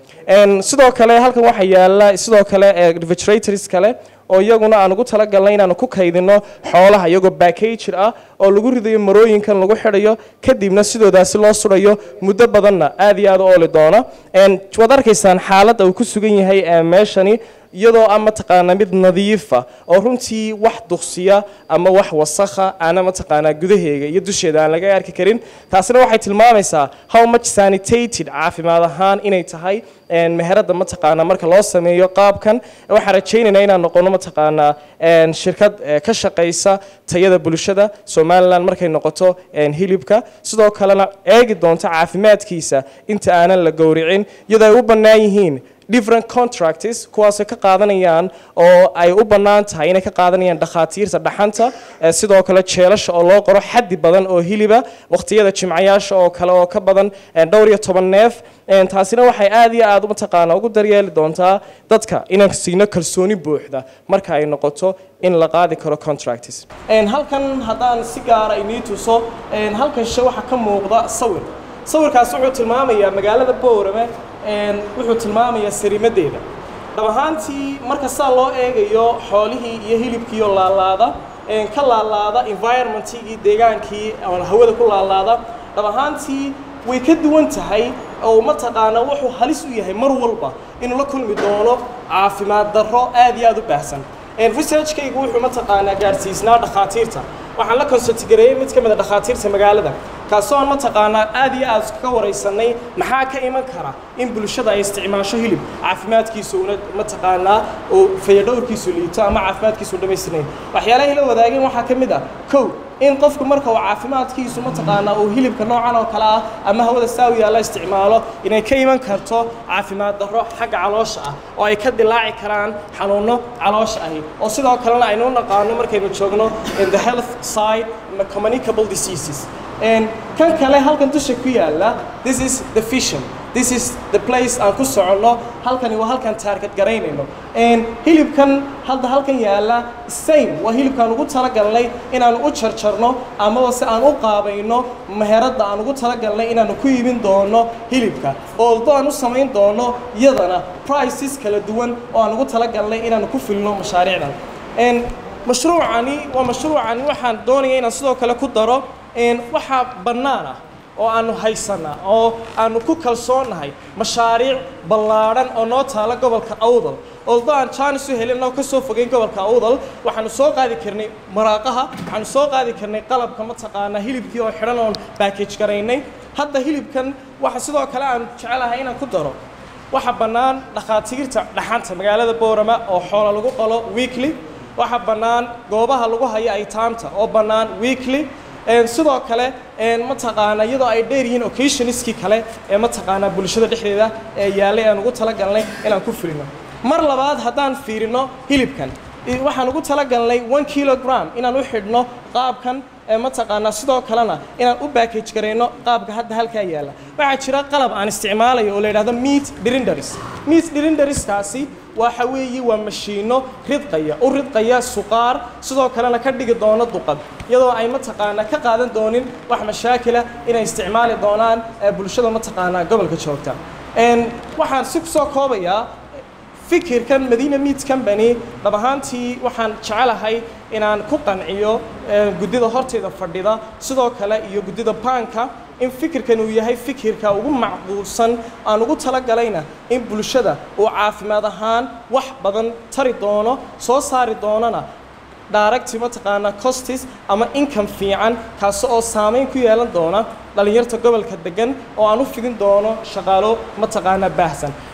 sidoo kale halkan waxa yaala sidoo kale refrigerators kale oo iyaguna aan ugu talagalnay inaan ku kaydino xoolaha iyagoo package ah oo lagu ridayo marooyinkan lagu xidhayo kadibna sidoodaasi loo surayo muddo badanna aad iyo aad u ooli doona een wad arkaysaan xaaladda uu ku sugan yahay meeshani iyadoo ama taqaana mid nadiif ah oo runtii wax duqsiya ama wax wasakha ana ma taqaana gudaheega iyo dusheeda aan laga arki karin taasina waxay tilmaamaysaa how much sanitated caafimaad ahaan inay tahay een meherada ma taqaana marka loo sameeyo qaabkan waxaan rajaynaynaa inaan noqono ma taqaana een shirkad ka shaqeysa tayada bulshada Somaliland markay noqoto een hilibka sidoo kalena eegi doonta caafimaadkiisa inta aanan la gowricin iyadoo ay u bannaan yihiin different contractors kuwaas ka qaadanayaan oo ay u bannaan tahay inay ka qaadanayaan dhakhaatiirta dhaxanta sidoo kale jeelasha oo loo qoro xaddi badan oo hiliba waqtiyada jimcayaasha oo kale oo ka badan dhowr iyo toban neef taasina waxay aad iyo aad u taqaana ugu daryeeli doontaa dadka inaan siino kalsooni buuxda marka ay noqoto in la qaadi karo contractors een halkan hadaan si gaar ah inii tuso een halkan shay waxa ka muuqda sawir sawirkaas wuxuu tilmaamayaa magaalada Boorame een wuxuu tilmaamayaa sarimadeeda dhab ahaantii marka saa loo eegayo xoolihii iyo hilibkii oo laalaada een ka laalaada environmentii iyo deegaankii ama hawada ku laalaada dhab ahaantii way ka duwan tahay oo ma taqaana wuxuu halis u yahay mar walba inuu la kulmi doono caafimaad darro aad iyo aad u baahsan een research-kaygu wuxuu ma taqaana gaarsiisnaa dhakhaatiirta waxaan la consult gareeyay mid ka mid ah dhakhaatiirta magaalada kaasoo ma taqaana aad iyo aad ka wareysanay maxaa ka iman kara in bulshada ay isticmaasho hilib caafimaadkiisu ma taqaana oo fayadhowrkiisu liito ama caafimaadkiisu dhameysnayn waxyaalaha la wadaageen waxa ka mid ah kow in qofku marka uu caafimaadkiisu ma taqaana oo hilibka noocan oo kala ah ama hawada saawiya la isticmaalo inay ka iman karto caafimaad darro xagga caloosha ah oo ay ka dilaaci karaan xanuuno caloosha ah oo sidoo kalena aynu naqaano markaynu joogno in the health side communicable diseases and kan kale halkan dusha ku yaala this is the vision this is the place aan ku socono halkani waa halkan target gareynayno and hilibkan hadda halkan yaala same waa hilibkan ugu talagalnay inaan u jarjarno ama wase aan u qaabayno meherada aan ugu talagalnay inaan ku iibin doono hilibka oo aan u sameyn doono iyadana prices kala duwan oo aan ugu talagalnay inaan ku filno mashaariicdan and mashruucani waa mashruucani waxaan doonayaa inaan sidoo kale ku daro een waxa banaana oo aanu haysana oo aanu ku kalsoonahay mashaariic ballaaran oo noo taala gobolka Awdal oo aan chance u helin oo ka soo fogeyn gobolka Awdal waxaanu soo qaadi karnay maraaqaha waxaanu soo qaadi karnay qalabka ma taqaana hilibkii oo xiran oo package gareynay hadda hilibkan waxa sidoo kale aan jecelahay inaan ku daro waxa banaan dhakhaatiirta dhaxanta magaalada Boorama oo xoolo lagu qalo weekly waxa banaan goobaha lagu hayo ay taamta oo banaan weekly een sidoo kale een ma taqaana iyadoo ay dheer yihiin occasionski kale ee ma taqaana bulshada dhexdeeda ee yaalay aan ugu talagalnay inaan ku filino mar labaad hadaan fiirino hilibkan waxaan ugu talagalnay one kilogram inaan u xidhno qaabkan ee ma taqaana sidoo kalena inaan u package gareyno qaabka hadda halka yaala waxa jira qalab aan isticmaalayo oo la yiraahdo meat grinders meat grinders kaasi waxa weeye waa mashiino ridqaya u ridqaya suqaar sidoo kalena ka dhigi doono duqad iyadoo ay ma taqaana ka qaadan doonin wax mashaakila inay isticmaali doonaan bulshada ma taqaana gobolka joogta een waxaan si soo koobaya fikirkan Medina Meat Company dhab ahaantii waxaan jecelahay inaan ku qanciyo gudida horteeda fadhida sidoo kale iyo gudida paanka in fikirkan uu yahay fikirka ugu macquulsan aan ugu talagalayna in bulshada uu caafimaad ahaan wax badan tari doono soo saari doonana direct ma taqaana costs ama income fiican kaas oo saameyn ku yeelan doona dhalinyarta gobolka degan oo aan u fidin doono shaqaalo ma taqaana baahsan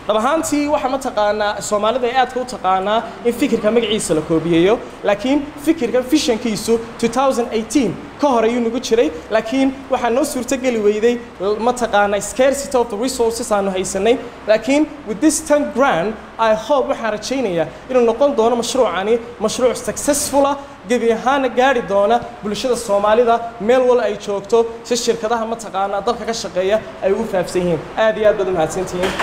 dhab ahaantii waxa ma taqaanaa Soomaalida ay aad u taqaanaa in fikirka magaciisa la koobiyeeyo laakiin fikirka visionkiisu two thousand eighteen ka hor ayuu nagu jiray laakiin waxa noo suurtagali weyday ma taqaanaa scarcity of the resources aanu haysanay laakiin with this ten grand I hope waxaan rajaynayaa inuu noqon doono mashruucani mashruuc successful ah gebi ahaan gaari doona bulshada Soomaalida meel wal ay joogto si shirkadaha ma taqaanaa dalka ka shaqeeya ay ugu faafsan yihiin aad iyo aad baad u mahadsantihiin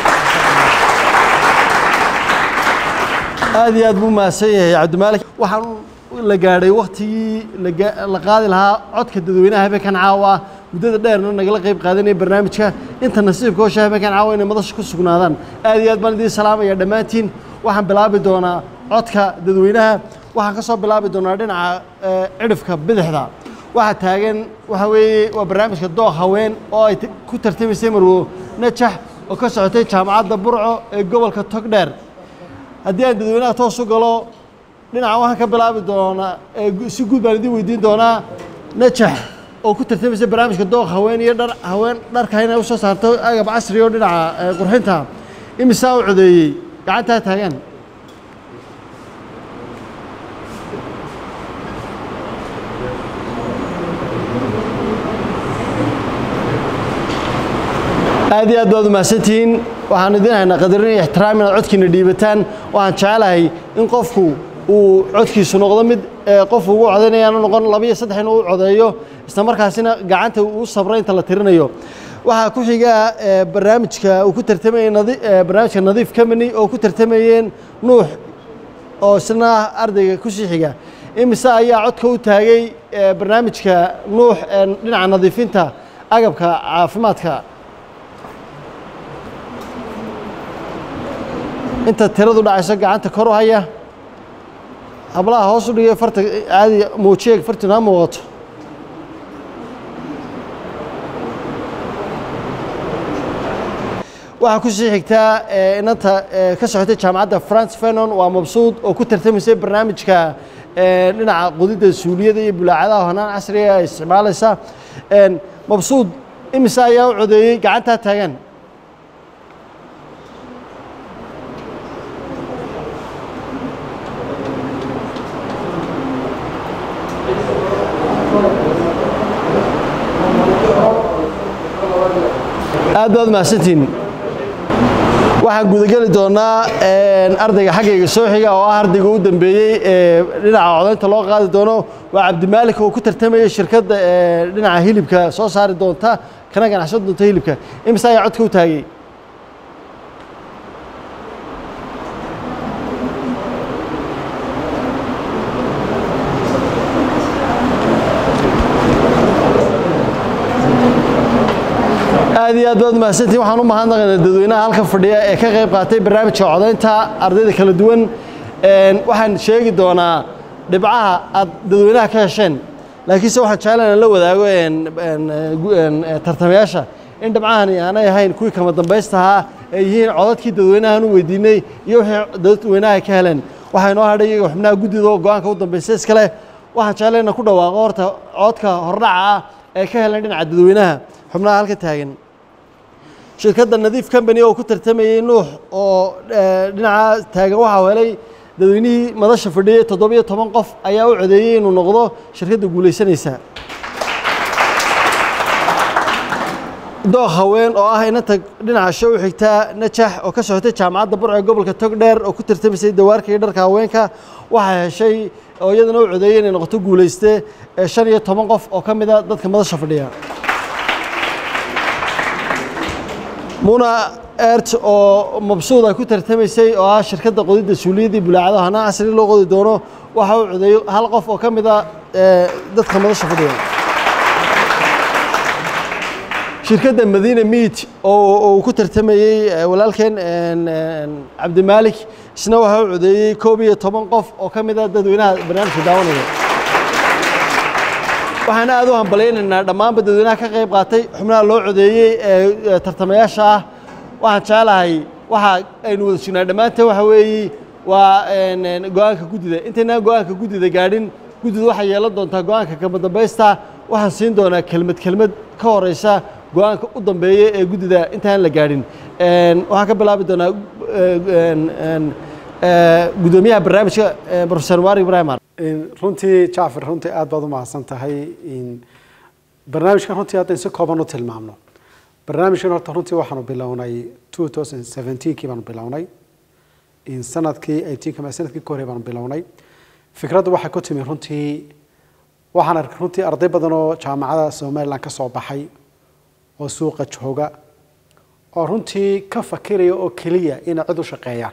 aad iyo aad buu mahadsan yahay Cabdimaalik waxaan la gaadhay waqtigii la qaadi lahaa codka dadweynaha habeenkan caawa muddada dheerna nagala qayb qaadanay barnaamijka inta nasiibka oo habeenkan caawa inay madasha ku sugnaadaan aad iyo aad baan idin salaamaya dhammaantiin waxaan bilaabi doonaa codka dadweynaha waxaan ka soo bilaabi doonaa dhinaca cidhifka bidixda waxa taagan waxa weeye waa barnaamijka dooq haween oo ay ku tartamaysay Marwo Najax oo ka socotay jaamacadda Burco ee gobolka Togdheer haddii aan dadweynaha toos u galo dhinaca waxaan ka bilaabi doonaa si guud baan idin weydiin doonaa Najax oo ku tartamaysay barnaamijka dooq haween iyo dhar haween dharka inay u soo saarto agab casri oo dhinaca qurxinta imisa u codeeyay gacanta taagan aad iyo aad baad u mahadsantihiin waxaan idin haynaa qadarin iyo ixtiraam inaad codkiina dhiibataan waxaan jecelahay in qofku uu codkiisu noqdo mid qof ugu codeynayaan noqon laba iyo saddex inuu codeeyo isla markaasina gacanta uu sabray inta la tirinayo waxaa ku xiga barnaamijka uu ku tartamayay barnaamijka Nadiif Company oo ku tartamayeen Nuux oo isna ardayga ku sii xiga imisa ayaa codka u taagay barnaamijka Nuux dhinaca nadiifinta agabka caafimaadka inta tiradu dhacayso gacanta kor u haya hablaha hoos u dhigay farta caadi muujiyeeg fartina ma wato waxaa ku sii xigtaa inanta ka socotay jaamacadda France Fanon waa Mabsuud oo ku tartamaysay barnaamijka dhinaca qodida suuliyada iyo bulaacadaha hanaan casriga ay isticmaalaysa Mabsuud imisa ayaa u codeeyay gacanta taagan aad baad mahadsantiin waxaan gudageli doonaa ardayga xaggayga soo xiga oo ah ardayga u dambeeyey ee dhinaca codaynta loo qaadi doono waa Cabdimaalik oo ku tartamaya shirkadda dhinaca hilibka soo saari doonta kana ganacsan doonta hilibka imisa ayaa codka u taagay aad iyo aad baad mahadsantihiin waxaan u mahadnaqaynaa dadweynaha halka fadhiya ee ka qayb qaatay barnaamijka codaynta ardayda kala duwan waxaan sheegi doonaa dhibcaha aad dadweynaha ka hesheen laakiinse waxaan jeclaan in la wadaago tartamayaasha in dhibcahani aanay ahayn kuwii kama dambaysta ahaa ay yihiin codadkii dadweynahan u weydiinay iyo wixii dadweynaha ay ka heleen waxaa inoo hadhay iyaga xubnaha guddida oo go-aanka u dambaysta iskale waxaan jeclaan inaan ku dhawaaqo horta codka hordhaca ah ee ka heleen dhinaca dadweynaha xubnaha halka taagan shirkadda Nadiif Company oo ku tartamayay Nuux oo dhinaca taagan waxa helay dadweynihii madasha fadhiyay toddoba iyo toban qof ayaa u codeeyay inuu noqdo shirkadda guuleysanaysa dooq haween oo ah inanta dhinaca show xigta Najax oo ka socotay jaamacadda Burco gobolka Togdheer oo ku tartamaysay dawaarka iyo dharka haweenka waxa heshay oo iyadana u codeeyay inay noqoto guuleyste shan iyo toban qof oo ka mid ah dadka madasha fadhiya Muna Ert oo Mabsuud ay ku tartamaysay oo ah shirkadda qodida suuliyada bulaacadaha hanaan casri loo qodi doono waxa uu codeeyay hal qof oo ka mid ah dadka madasha fadhiya shirkadda Madiina Meat oo uu ku tartamayay walaalkeen Cabdimaalik isna waxa uu codeeyay koob iyo toban qof oo ka mid ah dadweynaha barnaamijka daawanaya waxaan aad u hambaleynaynaa dhammaanba dadweynaha ka qayb qaatay xubnaha loo codeeyay ee tartamayaasha ah waxaan jecelahay waxa aynu wada sugnaa dhammaanteen waxa weeye waa go-aanka guddida intaynaan go-aanka guddida gaadhin guddidu waxay yeelan doontaa go-aanka kama dambaysta waxaan siin doonaa kelmad kelmad ka horeysa go-aanka u dambeeya ee guddida intaan la gaadhin waxaan ka bilaabi doonaa gudoomiyaha barnaamijka professor Waari Ibrahim runtii Jaafar runtii aad baad u mahadsan tahay barnaamijkan runtii hadda si kooban u tilmaamno barnaamijkan horta runtii waxaanu bilownay two thousand seventeen kii baanu bilownay in sanadkii eighteen kama sanadkii ka hor baanu bilownay fikraddu waxay ku timi runtii waxaan arkay runtii arday badan oo jaamacada Soomaaliland ka soo baxay oo suuqa jooga oo runtii ka fakiraya oo kaliya in cid u shaqeeyaan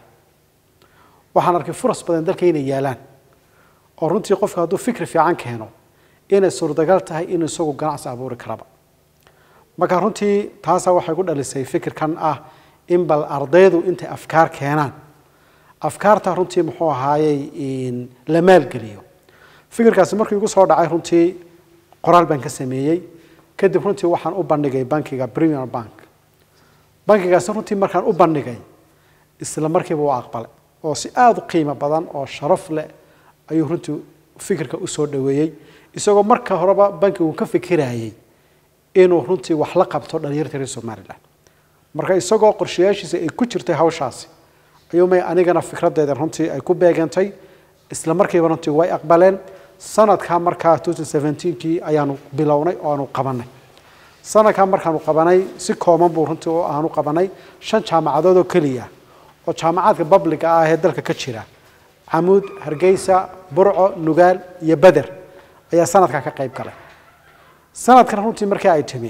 waxaan arkay fursad badan dalka inay yaalaan oo runtii qofka hadduu fikir fiican keeno inay suurtagal tahay inuu isagu ganacsi abuuri karaba marka runtii taasa waxay ku dhalisay fikirkan ah in bal ardaydu intay afkaar keenaan afkaarta runtii muxuu ahaayay in la maalgeliyo fikirkaasi markii ugu soo dhacay runtii qoraal baan ka sameeyay kadib runtii waxaan u bandhigay bankiga Premier Bank bankigaas runtii markaan u bandhigay isla markiiba waa aqbalay oo si aad u qiimo badan oo sharaf leh ayuu runtii fikirka u soo dhaweeyay isagoo marka horeba bankigu ka fikirayay inuu runtii wax la qabto dhalinyarada reer Soomaaliland marka isagoo qorshayaashiisa ay ku jirtay hawshaasi ayuu may anigana fikradeeda runtii ay ku beegantay isla markiiba runtii way aqbaleen sanadka markaa two thousand seventeen kii ayaanu bilownay oo aanu qabanay sanadka markaanu qabanay si kooban buu runtii oo aanu qabanay shan jaamacadood oo kaliya oo jaamacadka public ah ee dalka ka jira Amuud Hargeysa Burco Nugaal iyo Badar ayaa sanadka ka qayb galay sanadkan runtii markii ay timi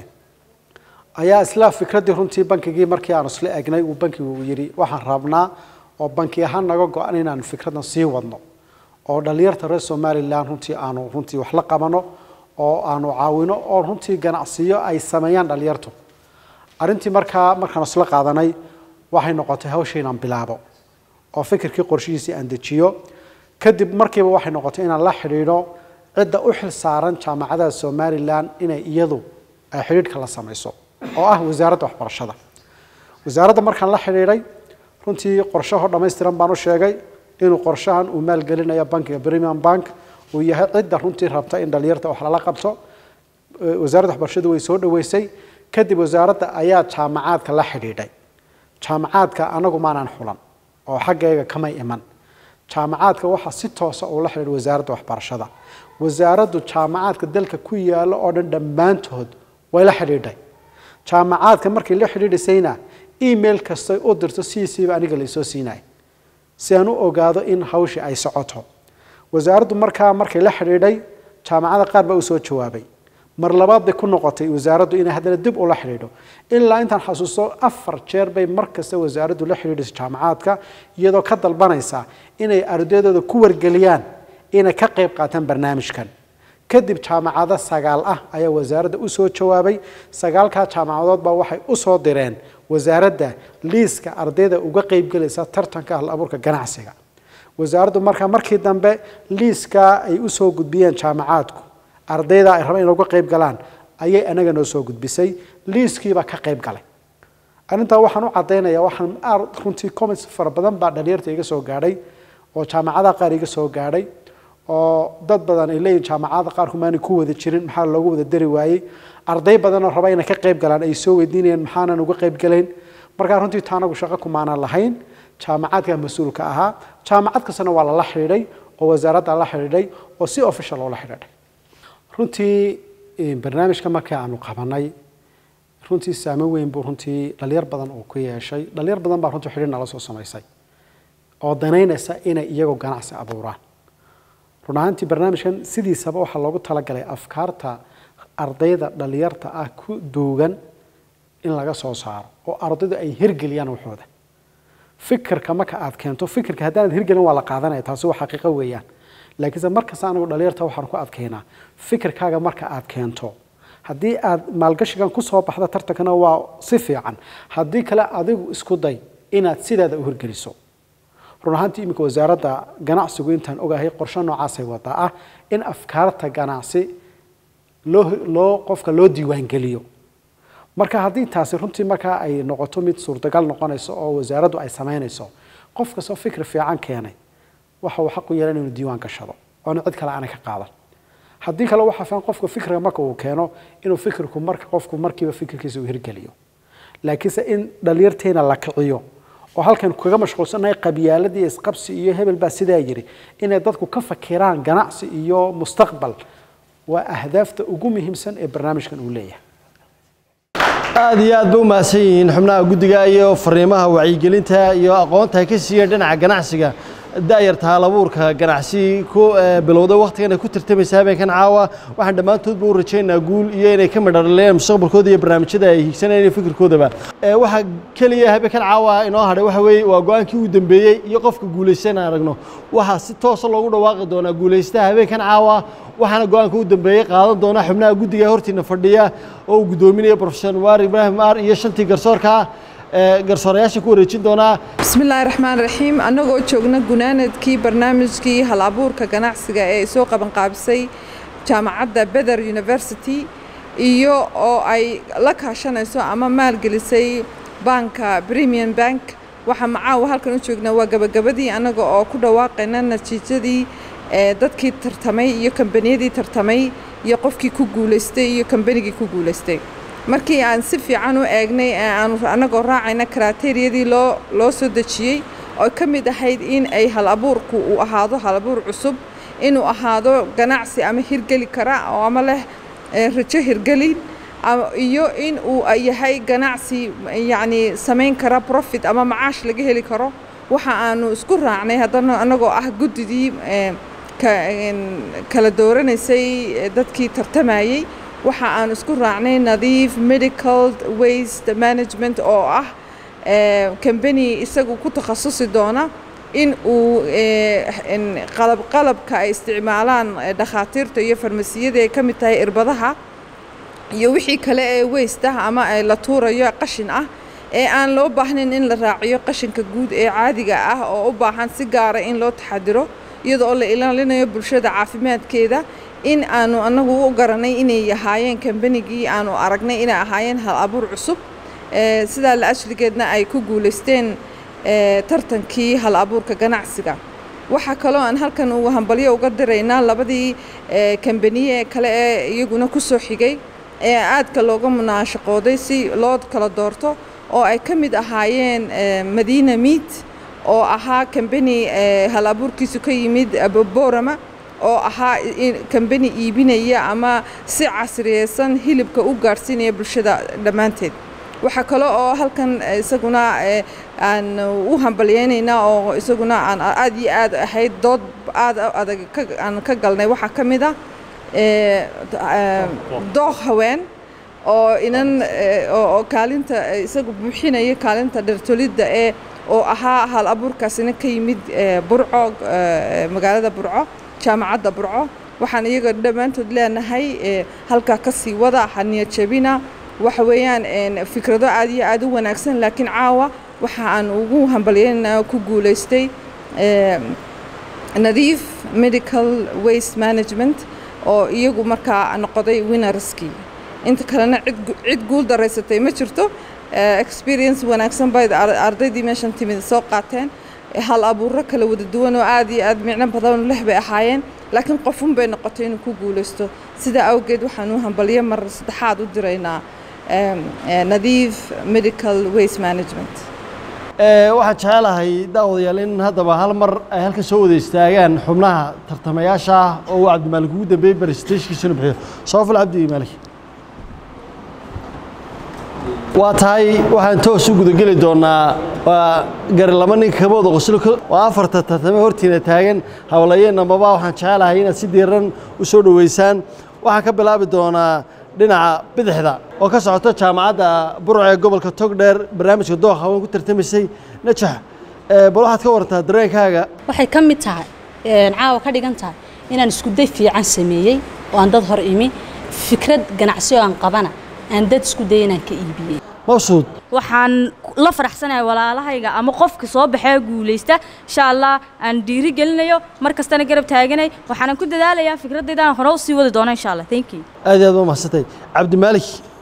ayaa isla fikradii runtii bankigii markii aanu isla eegnay uu bankigu yiri waxaan rabnaa oo banki ahaan naga go'an inaan fikradan sii wadno oo dhalinyarada reer Soomaaliland runtii aanu runtii wax la qabano oo aanu caawino oo runtii ganacsiyo ay sameeyaan dhalinyartu arintii markaa markaan isla qaadanay waxay noqotay hawshiinaan bilaabo oo fikirkii qorshihiisa aan dejiyo kadib markiiba waxay noqotay inaan la xiriiro cidda u xil saaran jaamacadaha Soomaaliland inay iyadu ay xiriirka la samayso oo ah wasaaradda waxbarashada wasaaradda markaan la xiriiray runtii qorshaha dhameystiran baan u sheegay inuu qorshahan uu maalgelinayo bankiga Premier Bank uu yahay cidda runtii rabta in dhalinyarada wax la qabto wasaaradda waxbarashadu way soo dhaweysay kadib wasaaradda ayaa jaamacadka la xiriiray jaamacadka anagu maanan xulan oo xaggayga kama iman jaamacadka waxa si toos ah oo la xiriir wasaaradda waxbarashada wasaaraddu jaamacadka dalka ku yaalo oo dhan dhamaantood way la xiriiray jaamacadka markii la xiriirisayna email kasta oo dirto C C ba aniga la soo siinay si aan u ogaado in hawshi ay socoto wasaaraddu markaa markii la xiriiray jaamacada qaar baa u soo jawaabay mar labaad bay ku noqotay wasaaraddu inay hadana dib u la xiriiro ilaa intaan xasuusto afar jeer bay markasta wasaaraddu la xiriirisay jaamacadka iyadoo ka dalbanaysa inay ardaydooda ku wargeliyaan inay ka qayb qaataan barnaamijkan kadib jaamacada sagaal ah ayaa wasaaradda u soo jawaabay sagaalka jaamacadood baa waxay u soo direen wasaaradda liiska ardayda uga qayb galaysa tartanka hal abuurka ganacsiga wasaaraddu markaa markii dambe liiska ay u soo gudbiyeen jaamacadku ardayda ay rabaan inay uga qayb galaan ayay anaga noo soo gudbisay liiskiiba ka qayb galay arinta waxaan u cadeynayaa waxaan runtii comments fara badan baa dhalinyarta iga soo gaadhay oo jaamacada qaar iga soo gaadhay oo dad badan ay leeyihiin jaamacada qaar kumaani ku wada jirin maxaa loogu wada dari waayay arday badan oo raba inay ka qayb galaan ay soo weydiinayaan maxaanan uga qayb galayn markaa runtii taanagu shaqo kumaana lahayn jaamacadka mas'uulka ahaa jaamacad kastana waa la xiriiray oo wasaaradda la xiriiray oo si official oo la xiriiray runtii barnaamijka markii aanu qabanay runtii saameyn weyn buu runtii dhalinyar badan oo ku yeeshay dhalinyar badan baa runtii xiriir nala soo samaysay oo danaynaysa inay iyagoo ganacsi abuuraan run ahaantii barnaamijkan sidiisaba waxaa loogu talagalay afkaarta ardayda dhalinyarta ah ku duugan in laga soo saaro oo ardaydu ay hirgeliyaan waxooda fikirka marka aad keento fikirka haddaan hirgelin waa la qaadanaya taasi waa xaqiiqo weeyaan laakiinse markasta anigu dhalinyarta waxaan ku adkeynaa fikirkaaga marka aad keento haddii aad maalgashigan ku soo baxda tartankana waa si fiican haddii kale adigu isku day inaad sidaada u hirgeliso run ahaantii iminka wasaaradda ganacsigu intaan ogahay qorshe noocaasay wadaa ah in afkaarta ganacsi loo loo qofka loo diiwaangeliyo marka haddii taasi runtii markaa ay noqoto mid suurtagal noqonayso oo wasaaraddu ay samaynayso qof kastoo fikir fiican keenay waxa uu xaq u yeelan inuu diiwaan gashado oona cid kale aanay ka qaadan haddii kale waxa fiican qofka fikriga marka uu keeno inuu fikirku marka qofku markiiba fikirkiisa uu hirgeliyo laakiinse in dhalinyarteena la kiciyo oo halkan kaga mashquulsanahay qabyaaladii isqabsi iyo hebel baa sidaa yiri inay dadku ka fakiraan ganacsi iyo mustaqbal waa ahdaafta ugu muhiimsan ee barnaamijkan uu leeyahay aad iyo aad buu mahadsan yihiin xubnaha guddiga iyo fariimaha wacyigelinta iyo aqoonta ay ka siiyeen dhinaca ganacsiga da'yarta halabuurka ganacsi ku bilowday waqtigan ay ku tartamaysa habeenkan caawa waxaan dhammaantoodba u rajaynaynaa guul iyo inay ka midhaleen mustaqbalkooda iyo barnaamijyada ay hiigsanayeen fikirkoodaba waxa kaliya habeenkan caawa inoo hadhay waxa weeye waa go'aankii uu dambeeyey iyo qofka guulaysan aragno waxa si toos ah loogu dhawaaqi doonaa guulaystaha habeenkan caawa waxaana go'aanka uu dambeeyey qaadan doona xubnaha guddiga hortiina fadhiya oo uu gudoominayo professor Anwar Ibrahim Ar iyo shantii garsoorka garsoorayaasha ku wareejin doonaa bismillaahi raxmaani raxiim annagoo joogna gunaanadkii barnaamijkii hal abuurka ganacsiga ee soo qaban qaabisay jaamacadda Beder University iyo oo ay la kaashanayso ama maalgelisay banka Premium Bank waxa macaawa halkan u joognaa waa gabagabadii annaga oo ku dhawaaqayna natiijadii dadkii tartamay iyo kambaniyadii tartamay iyo qofkii ku guuleystay iyo kambanigii ku guuleystay markii aan si fiican u eegnay aan anagoo raacayna kriteeriyadii loo loo soo dejiyay oo ka mid ahayd in ay hal abuurku uu ahaado hal abuur cusub inuu ahaado ganacsi ama hirgeli kara oo ama leh rajo hirgelin iyo in uu yahay ganacsi yacni samayn kara profit ama macaash laga heli karo waxa aanu isku raacnay haddana anagoo ah guddidii kala dooranaysay dadkii tartamayay waxa aan isku raacnay Nadiif Medical Waste Management oo ah company isagu ku takhasusi doona in uu qalab qalabka ay isticmaalaan dhakhaatiirta iyo farmasiyada ay ka mid tahay irbadaha iyo wixii kale ee waste ah ama ay la tuurayo qashin ah ee aan loo baahnayn in la raaciyo qashinka guud ee caadiga ah oo u baahan si gaar ah in loo taxadiro iyadoo la ilaalinayo bulshada caafimaadkeeda in aanu anagu u garanay inay yahaayeen kambanigii aanu aragnay inay ahaayeen hal abuur cusub ee sida la ashligeedna ay ku guuleysteen ee tartankii hal abuurka ganacsiga waxa kale oo aan halkan ugu hambalyo uga diraynaa labadii ee kambaniye kale ee iyaguna ku soo xigay ee aadka looga munaashaqooday si loo kala doorto oo ay ka mid ahaayeen Madina Meat oo ahaa kambani hal abuurkiisu ka yimid Borama oo ahaa kambani iibinaya ama si casriyeysan hilibka u gaarsiinaya bulshada dhamaanteed waxa kale oo halkan isaguna aan u hambalyeynayna oo isaguna aan aad iyo aad ahayd dood aad adag aan ka galnay waxa kamid ah ee dooq haween oo inan oo kaalinta isagu buuxinaya kaalinta dhartolida ee oo ahaa hal abuurkaasina ka yimid Burco magaalada Burco jaamacadda Burco waxaan iyaga dhamaantood leenahay halka ka sii wada xaniya jabina waxa weeyaan fikrado aad iyo aad u wanaagsan laakiin caawa waxa aan ugu hambalyeynaa ku guuleystay Nadiif Medical Waste Management oo iyagu markaa noqday winnerski inta kalena cid cid guul dareysatay ma jirto experience wanaagsan bay ardaydii meeshan timid soo qaateen hal abuuro kala wada duwan oo aad iyo aad micno badan leh bay ahaayeen laakiin qofun bay noqotay inuu ku guuleysto sida awgeed waxaan u hambalyo mar saddexaad u diraynaa Nadiif Medical Waste Management ee waxaan jecelahay daawadayaal in haddaba hal mar ay halka soo wada istaagaan xubnaha tartamayaasha oo uu Cabdimaalik ugu dambeeyay baristashkiisuna bixiyo Soofal Cabdi Maalik waa tahay waxaan toos u gudageli doonaa waa gar laba nin ka wada qoslo waa afarta tartame hortiina taagan hawlayeen nababa waxaan jecelahay inaad si diiran u soo dhaweysaan waxaan ka bilaabi doonaa dhinaca bidixda oo ka socota jaamacadda Burco ee gobolka Togdheer barnaamijka dooq haween ku tartamisay Najax ee bal waxaad ka wartaa dareenkaaga waxay ka mid tahay een caawa ka dhigan tahay inaan isku day fiican sameeyay oo aan dad hor imi fikrad ganacsi oo aan qabana aan dad isku day inaan ka iibiyay mawsuud waxaan la faraxsanahay walaalahayga ama qofka soo baxay guuleysta insha Allah aan dhiiri gelinayo markastana garab taaganay waxaan ku dadaalayaa fikradeeda aan hore u sii wadi doono insha Allah thank you aad aad u mahadsantahay Cabdimaalik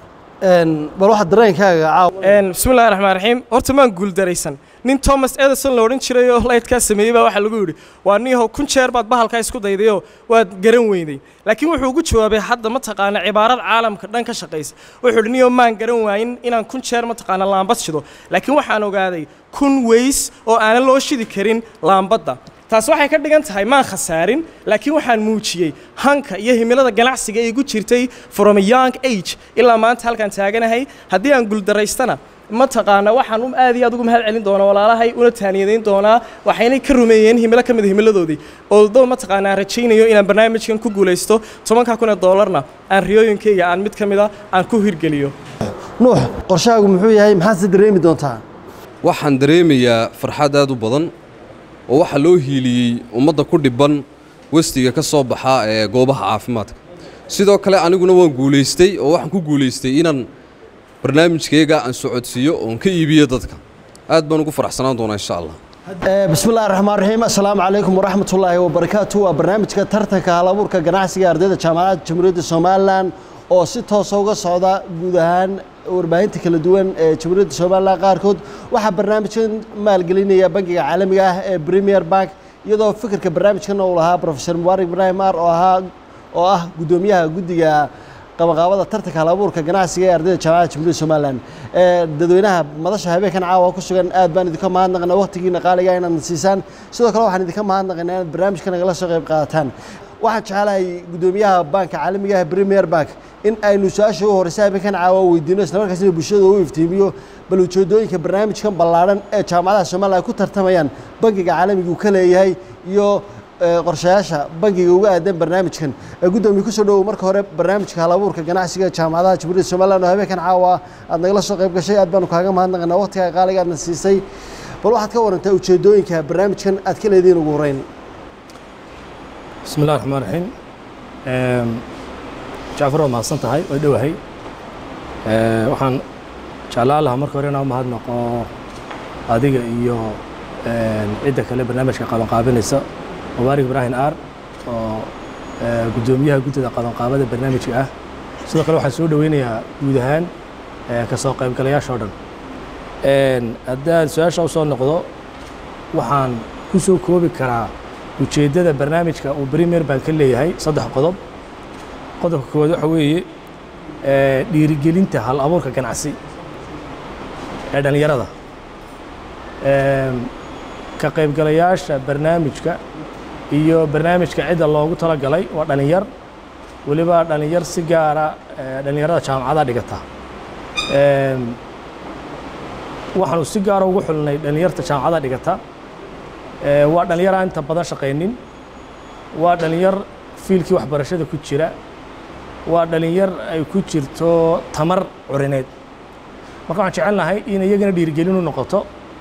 bal waxa dareenkaaga caaw bismillaahir rahmaanir rahiim horta maan guul dareysan nin Thomas Edison la oran jiray oo light-ka sameeyay baa waxa lagu yiri waa niyahow kun jeer baad bahalka isku daydayo waad garan weynay laakiin wuxuu ugu jawaabay hadda ma taqaana cibaarad caalamka dhan ka shaqeysa wuxuu niyo maan garan waayin inaan kun jeer ma taqaana laambad shido laakiin waxaan ogaaday kun ways oo aan loo shidi karin laambadda taas waxay ka dhigan tahay ma khasaarin laakiin waxaan muujiyay hanka iyo himilada ganacsiga ee igu jirtay from a young age ilaa maanta halkan taaganahay haddii aan guul daraystana ma taqaana waxaan u aad iyo aad ugu mahad celin doonaa walaalahay una taaniyadeyn doonaa waxayna ka rumeeyeen himilo kamid himiladoodii although ma taqaana rajaynayo inaan barnaamijkan ku guuleysto toban kun oo dollarna aan riyooyinkayga aan mid kamid ah aan ku hirgeliyo nuux qorshaagu muxuu yahay maxaad si dareemi doontaa waxaan dareemayaa farxad aad u badan oo waxa loo hiiliyey ummadda ku dhiban wastiga ka soo baxa ee goobaha caafimaadka sidoo kale aniguna waan guuleystay oo waxaan ku guuleystay inaan barnaamijkayga aan socodsiiyo oo ka iibiyo dadka aad baan ugu faraxsanaan doonaa insha Allah bismillaahir rahmaanir rahiim assalaamu calaykum waraxmatullaahi wabarakaatuh waa barnaamijka tartanka hal-abuurka ganacsiga ardayda jaamacadda jamhuuriyadda Soomaaliland oo si toos ah uga socda guud ahaan warbaahinta kala duwan ee jamhuuriyadda Soomaaliland qaarkood waxa barnaamijkan maalgelinaya bangiga caalamiga ah ee Premier Bank iyadoo fikirka barnaamijkan uu lahaa Professor Mubarak Ibrahim Ar oo ahaa oo ah gudoomiyaha guddiga qabaqaabada tartanka hal-abuurka ganacsiga ee ardayda jaamacadda jamhuuriyadda Soomaaliland ee dadweynaha madasha habeenkan caawa ku sugan aad baan idinka mahadnaqnaa waqtigiina qaaliga inaad siisaan sidoo kale waxaan idinka mahadnaqnaa inaad barnaamijkan nagala soo qayb qaadataan waxaan jecelahay gudoomiyaha banka caalamiga ah Premier Bank in aynu su'aasha u horeysa habeenkan caawa weydiino isla markaasina bulshada u iftiimiyo bal ujeedooyinka barnaamijkan ballaaran ee jaamacadaha Soomaaliya ku tartamayaan bangiga caalamiga uu ka leeyahay iyo qorshayaasha bangiga uga aadan barnaamijkan gudoomiye ku soo dhawow marka hore barnaamijka hal-abuurka ganacsiga jaamacadaha jamhuuriyadda Soomaaliland oo habeenkan caawa aad nagala soo qayb gashay aad baan kaaga mahadnaqnaa waqtiga qaaliga aadna siisay bal waxaad ka warantaa ujeedooyinka barnaamijkan aad ka leediin ugu horeyn بسم الله الرحمن الرحيم جعفر ما صنتهاي ودوهي waxaan jeclaan lahaa marka hore inaan mahadnaqo adiga iyo cidda kale barnaamijka qaban qaabinaysa Mubarak Ibrahim Ar oo gudoomiyaha guddida qaban qaabada barnaamijka ah sidoo kale waxaan soo dhaweynayaa guud ahaan ka soo qaybgalayaasha oo dhan een haddaan su'aasha u soo noqdo waxaan ku soo koobi karaa ujeedada barnaamijka uu Premier Bank ka leeyahay saddex qodob qodobka koowaad waxa weeye ee dhiirigelinta hal-abuurka ganacsi ee dhalinyarada ee ka qaybgalayaasha barnaamijka iyo barnaamijka cidda loogu talagalay waa dhalinyar waliba dhalinyar si gaara dhalinyarada jaamacadaha dhigata ee waxaanu si gaar ah ugu xulnay dhalinyarta jaamacadaha dhigata ee waa dhalinyar aan inta badan shaqaynin waa dhalinyar fiilkii waxbarashada ku jira waa dhalinyar ay ku jirto tamar curineed marka waxaan jecelnahay in iyagana dhiirigelin u noqoto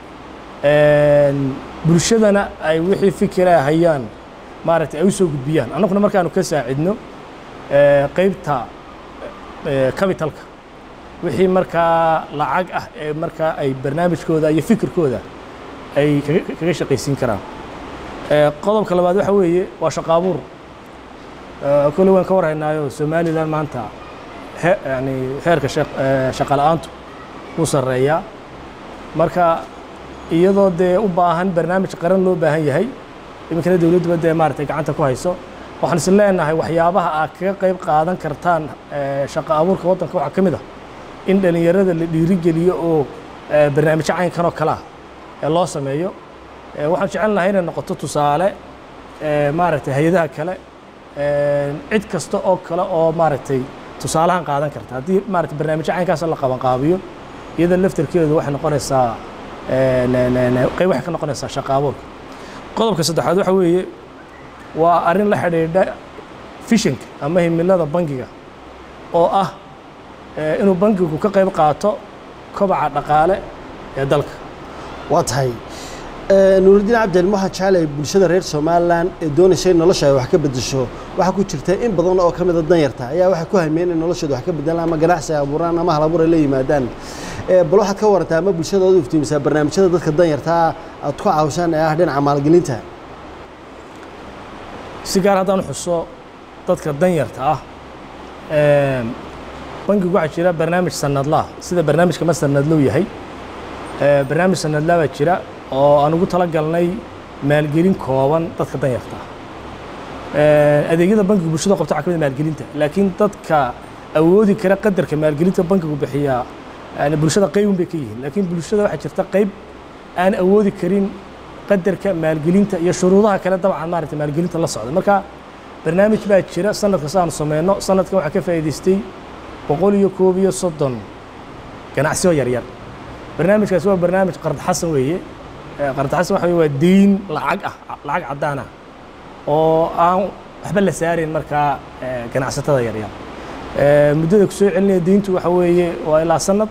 bulshadana ay wixii fikira hayaan maaragtay ay u soo gudbiyaan annaguna markaanu ka saacidno qaybta capitalka wixii markaa lacag ah ee markaa ay barnaamijkooda iyo fikirkooda ay kaga shaqaysiin karaan qodobka labaad waxa weeye waa shaqo abuur كل وين كور هنا سومالي لان مانتا يعني هيرك شق شقال أنتو وصل ريا مركا iyadoo de u baahan barnaamij qaran loo baahan yahay imikana dawladdu bada maartay gacanta ku hayso waxaan is leenahay waxyaabaha aad kaga qayb qaadan kartaan shaqo abuurka wadanka waxa kamid ah in dhalinyarada la dhiirigeliyo oo barnaamij caynkan oo kala ah loo sameeyo waxaan jecelnahay inay noqoto tusaale maartay hay'adaha kale cid kasta oo kale oo maartay tusaalahan qaadan karta hadii maartay barnaamij caynkaas la qaban qaabiyo iyada laftirkeedu waxay noqonaysaa qayb waxay ka noqonaysaa shaqo abuurka qodobka saddexaad waxa weeye waa arrin la xidhiidha fishinka ama himilada bangiga oo ah inuu bangigu ka qayb qaato kobaca dhaqaale ee dalka waa tahay nuuridiin cabdil waxaa jecelahay bulshada reer Soomaaliland ee doonaysa in nolosha ay wax ka bedesho waxa ku jirta in badan oo kamid ah danyarta ayaa waxa ku hameeyeen in noloshooda wax ka bedelaan ama ganacsi abuuraan ama hal abuur ay la yimaadaan ee bal waxaad ka warantaa ama bulshadooda u iftiimisaa barnaamijyada dadka danyarta aad ku caawsan ee ah dhinaca maalgelinta si gaar haddaan xuso dadka danyarta ah ee bangigu waxaa jira barnaamij sanadlaah sida barnaamijka ma sanadluu yahay barnaamij sanadlaa baa jira oo aan ugu talagalnay maalgelin kooban dadka danyarta ah adeegyada bangigu bulshada qabto waxaa ka mid ah maalgelinta laakiin dadka awoodi kara qadarka maalgelinta bangigu bixiyaa bulshada qaybun bay ka yihiin laakiin bulshada waxaa jirta qayb aan awoodi karin qadarka maalgelinta iyo shuruudaha kale dabcan maaragtay maalgelinta la socda marka barnaamij baa jira sanadka saan sameeyno sanadkan waxa ka faa'iideystay boqol iyo koob iyo soddon ganacsiyo yar yar barnaamijkaasi waa barnaamij qard xasan weeye qard xasan waxa waa deyn lacag ah lacag cadaan ah oo aan waxba la saarin marka ganacsatada yar yar muddada ku soo celinaya deyntu waxa weeye waa ilaa sanad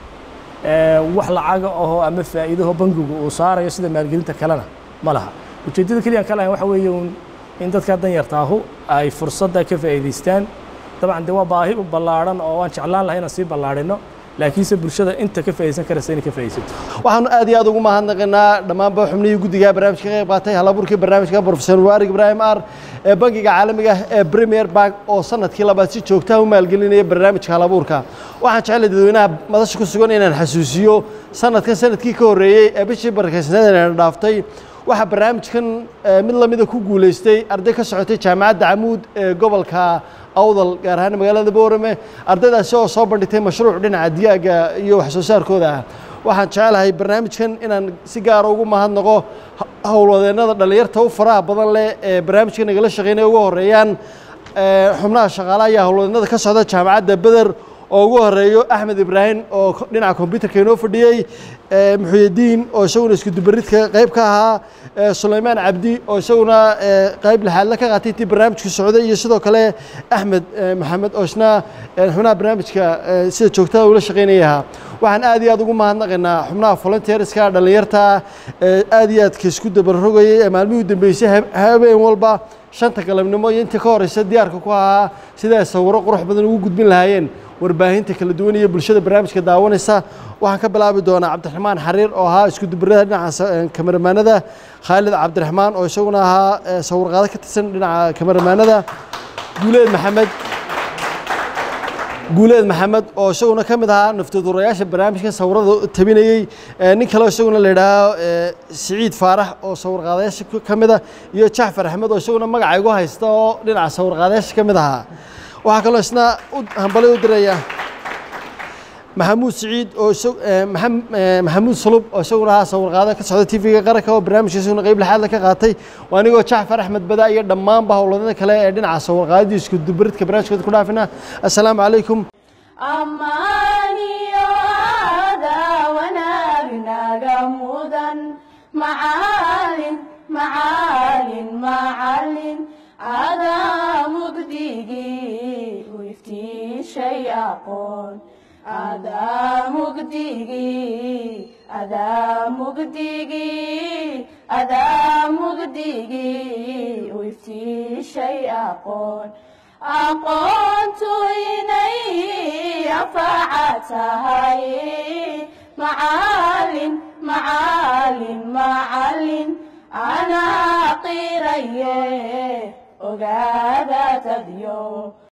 wax lacaga oo ama faa'iido bangigu uu saarayo sida maalgelinta kalena ma laha ujeedada kaliya kale waxa weeye in dadka danyartaahu ay fursadda ka faa'iideystaan dabcan de waa baahi u ballaaran oo aan jeclaan lahayn inaan sii ballaarino laakiinse bulshada inta ka faa'iideysan karaysa inay ka faa'iideysato waxaanu aad iyo aad ugu mahadnaqaynaa dhammaanba xubnihii guddiga barnaamijka ka qayb qaatay halaburkii barnaamijka professor waarig ibraahim ar ee bangiga caalamiga ah ee premier bank oo sanadkii labaad si joogtaha u maalgelinaya barnaamijka halaburka waxaan jeclay dadweynaha madasha ku sugan inaan xasuusiyo sanadkan sanadkii ka horreeyey ee bishii barakaysnadeena dhaaftay waxaa barnaamijkan mid lamida ku guulaystay arday ka socotay jaamacadda camuud ee gobolka awdal gaar ahaan magaalada boorame ardaydaasi oo soo bandhigtay mashruuc dhinaca digaaga iyo wax soo saarkooda ah waxaan jecelahay barnaamijkan inaan si gaara ugu mahadnaqo howlwadeennada dhallinyarta u faraha badan leh ee barnaamijka nagala shaqeynaya ugu horeeyaan xubnaha shaqaalaha iyo howlwadeennada ka socda jaamacadda beder oo ugu horeeyo axmed ibraahim oo dhinaca kombyuutarka inoo fadhiyey muxuudiin oo isaguna isku dubaridka qayb ka ahaa sulaymaan cabdi oo isaguna qayb lixaadle ka qaatay intii barnaamijku socday iyo sidoo kale axmed maxamed oo isna xubnaha barnaamijka sida joogtada ula shaqeynaya ahaa waxaan aad iyo aad ugu mahadnaqaynaa xubnaha volunteerska dhallinyarta aad iyo aadka isku dabarrogayay ee maalmihii u dambeysay habeen walba shanta galabnimo iyo intii ka horeysa diyaarka ku ahaa sida ay sawirro qurux badan ugu gudbin lahaayeen warbaahinta kala duwan iyo bulshada barnaamijka daawanaysa waxaan ka bilaabi doonaa cabdiraxmaan xariir oo ahaa isku dubarada dhinaca kameramaanada khaalid cabdiraxmaan oo isaguna ahaa sawirqaado ka tirsan dhinaca kameramaanada guuleed maxamed guuleed maxamed oo isaguna ka mid ahaa naftoodurayaasha barnaamijka sawirada tabinayey nin kale isaguna la yidhaaho siciid faarax oo sawirqaadayaasha ka mid ah iyo jacfar axmed oo isaguna magaca igu haysta oo dhinaca sawirqaadayaasha ka mid ahaa waxaa kaloo isna hambalay u diraya maxamuud siciid oo maxamuud sulub oo isaguna ahaa sawirqaado ka socda t v-ga qaranka oo barnaamijka isaguna qayb lixaadle ka qaatay waa anigoo jacfar axmed bada iyo dhammaanba howladada kale ee dhinaca sawirqaadadii isku dubaridka barnaamijkooda ku dhaafina assalaamu calaykum ammaaniyo aada wanaagnaga mudan macaalin macaalin macaalin adaa mugdigii u iftiishay aqoon adaa mugdigii adaa mugdigii adaa mugdigii u iftiishay aqoon aqoontu inay anfaca tahay macaalin macaalin macaalin anaa qiraye ogaada tadyo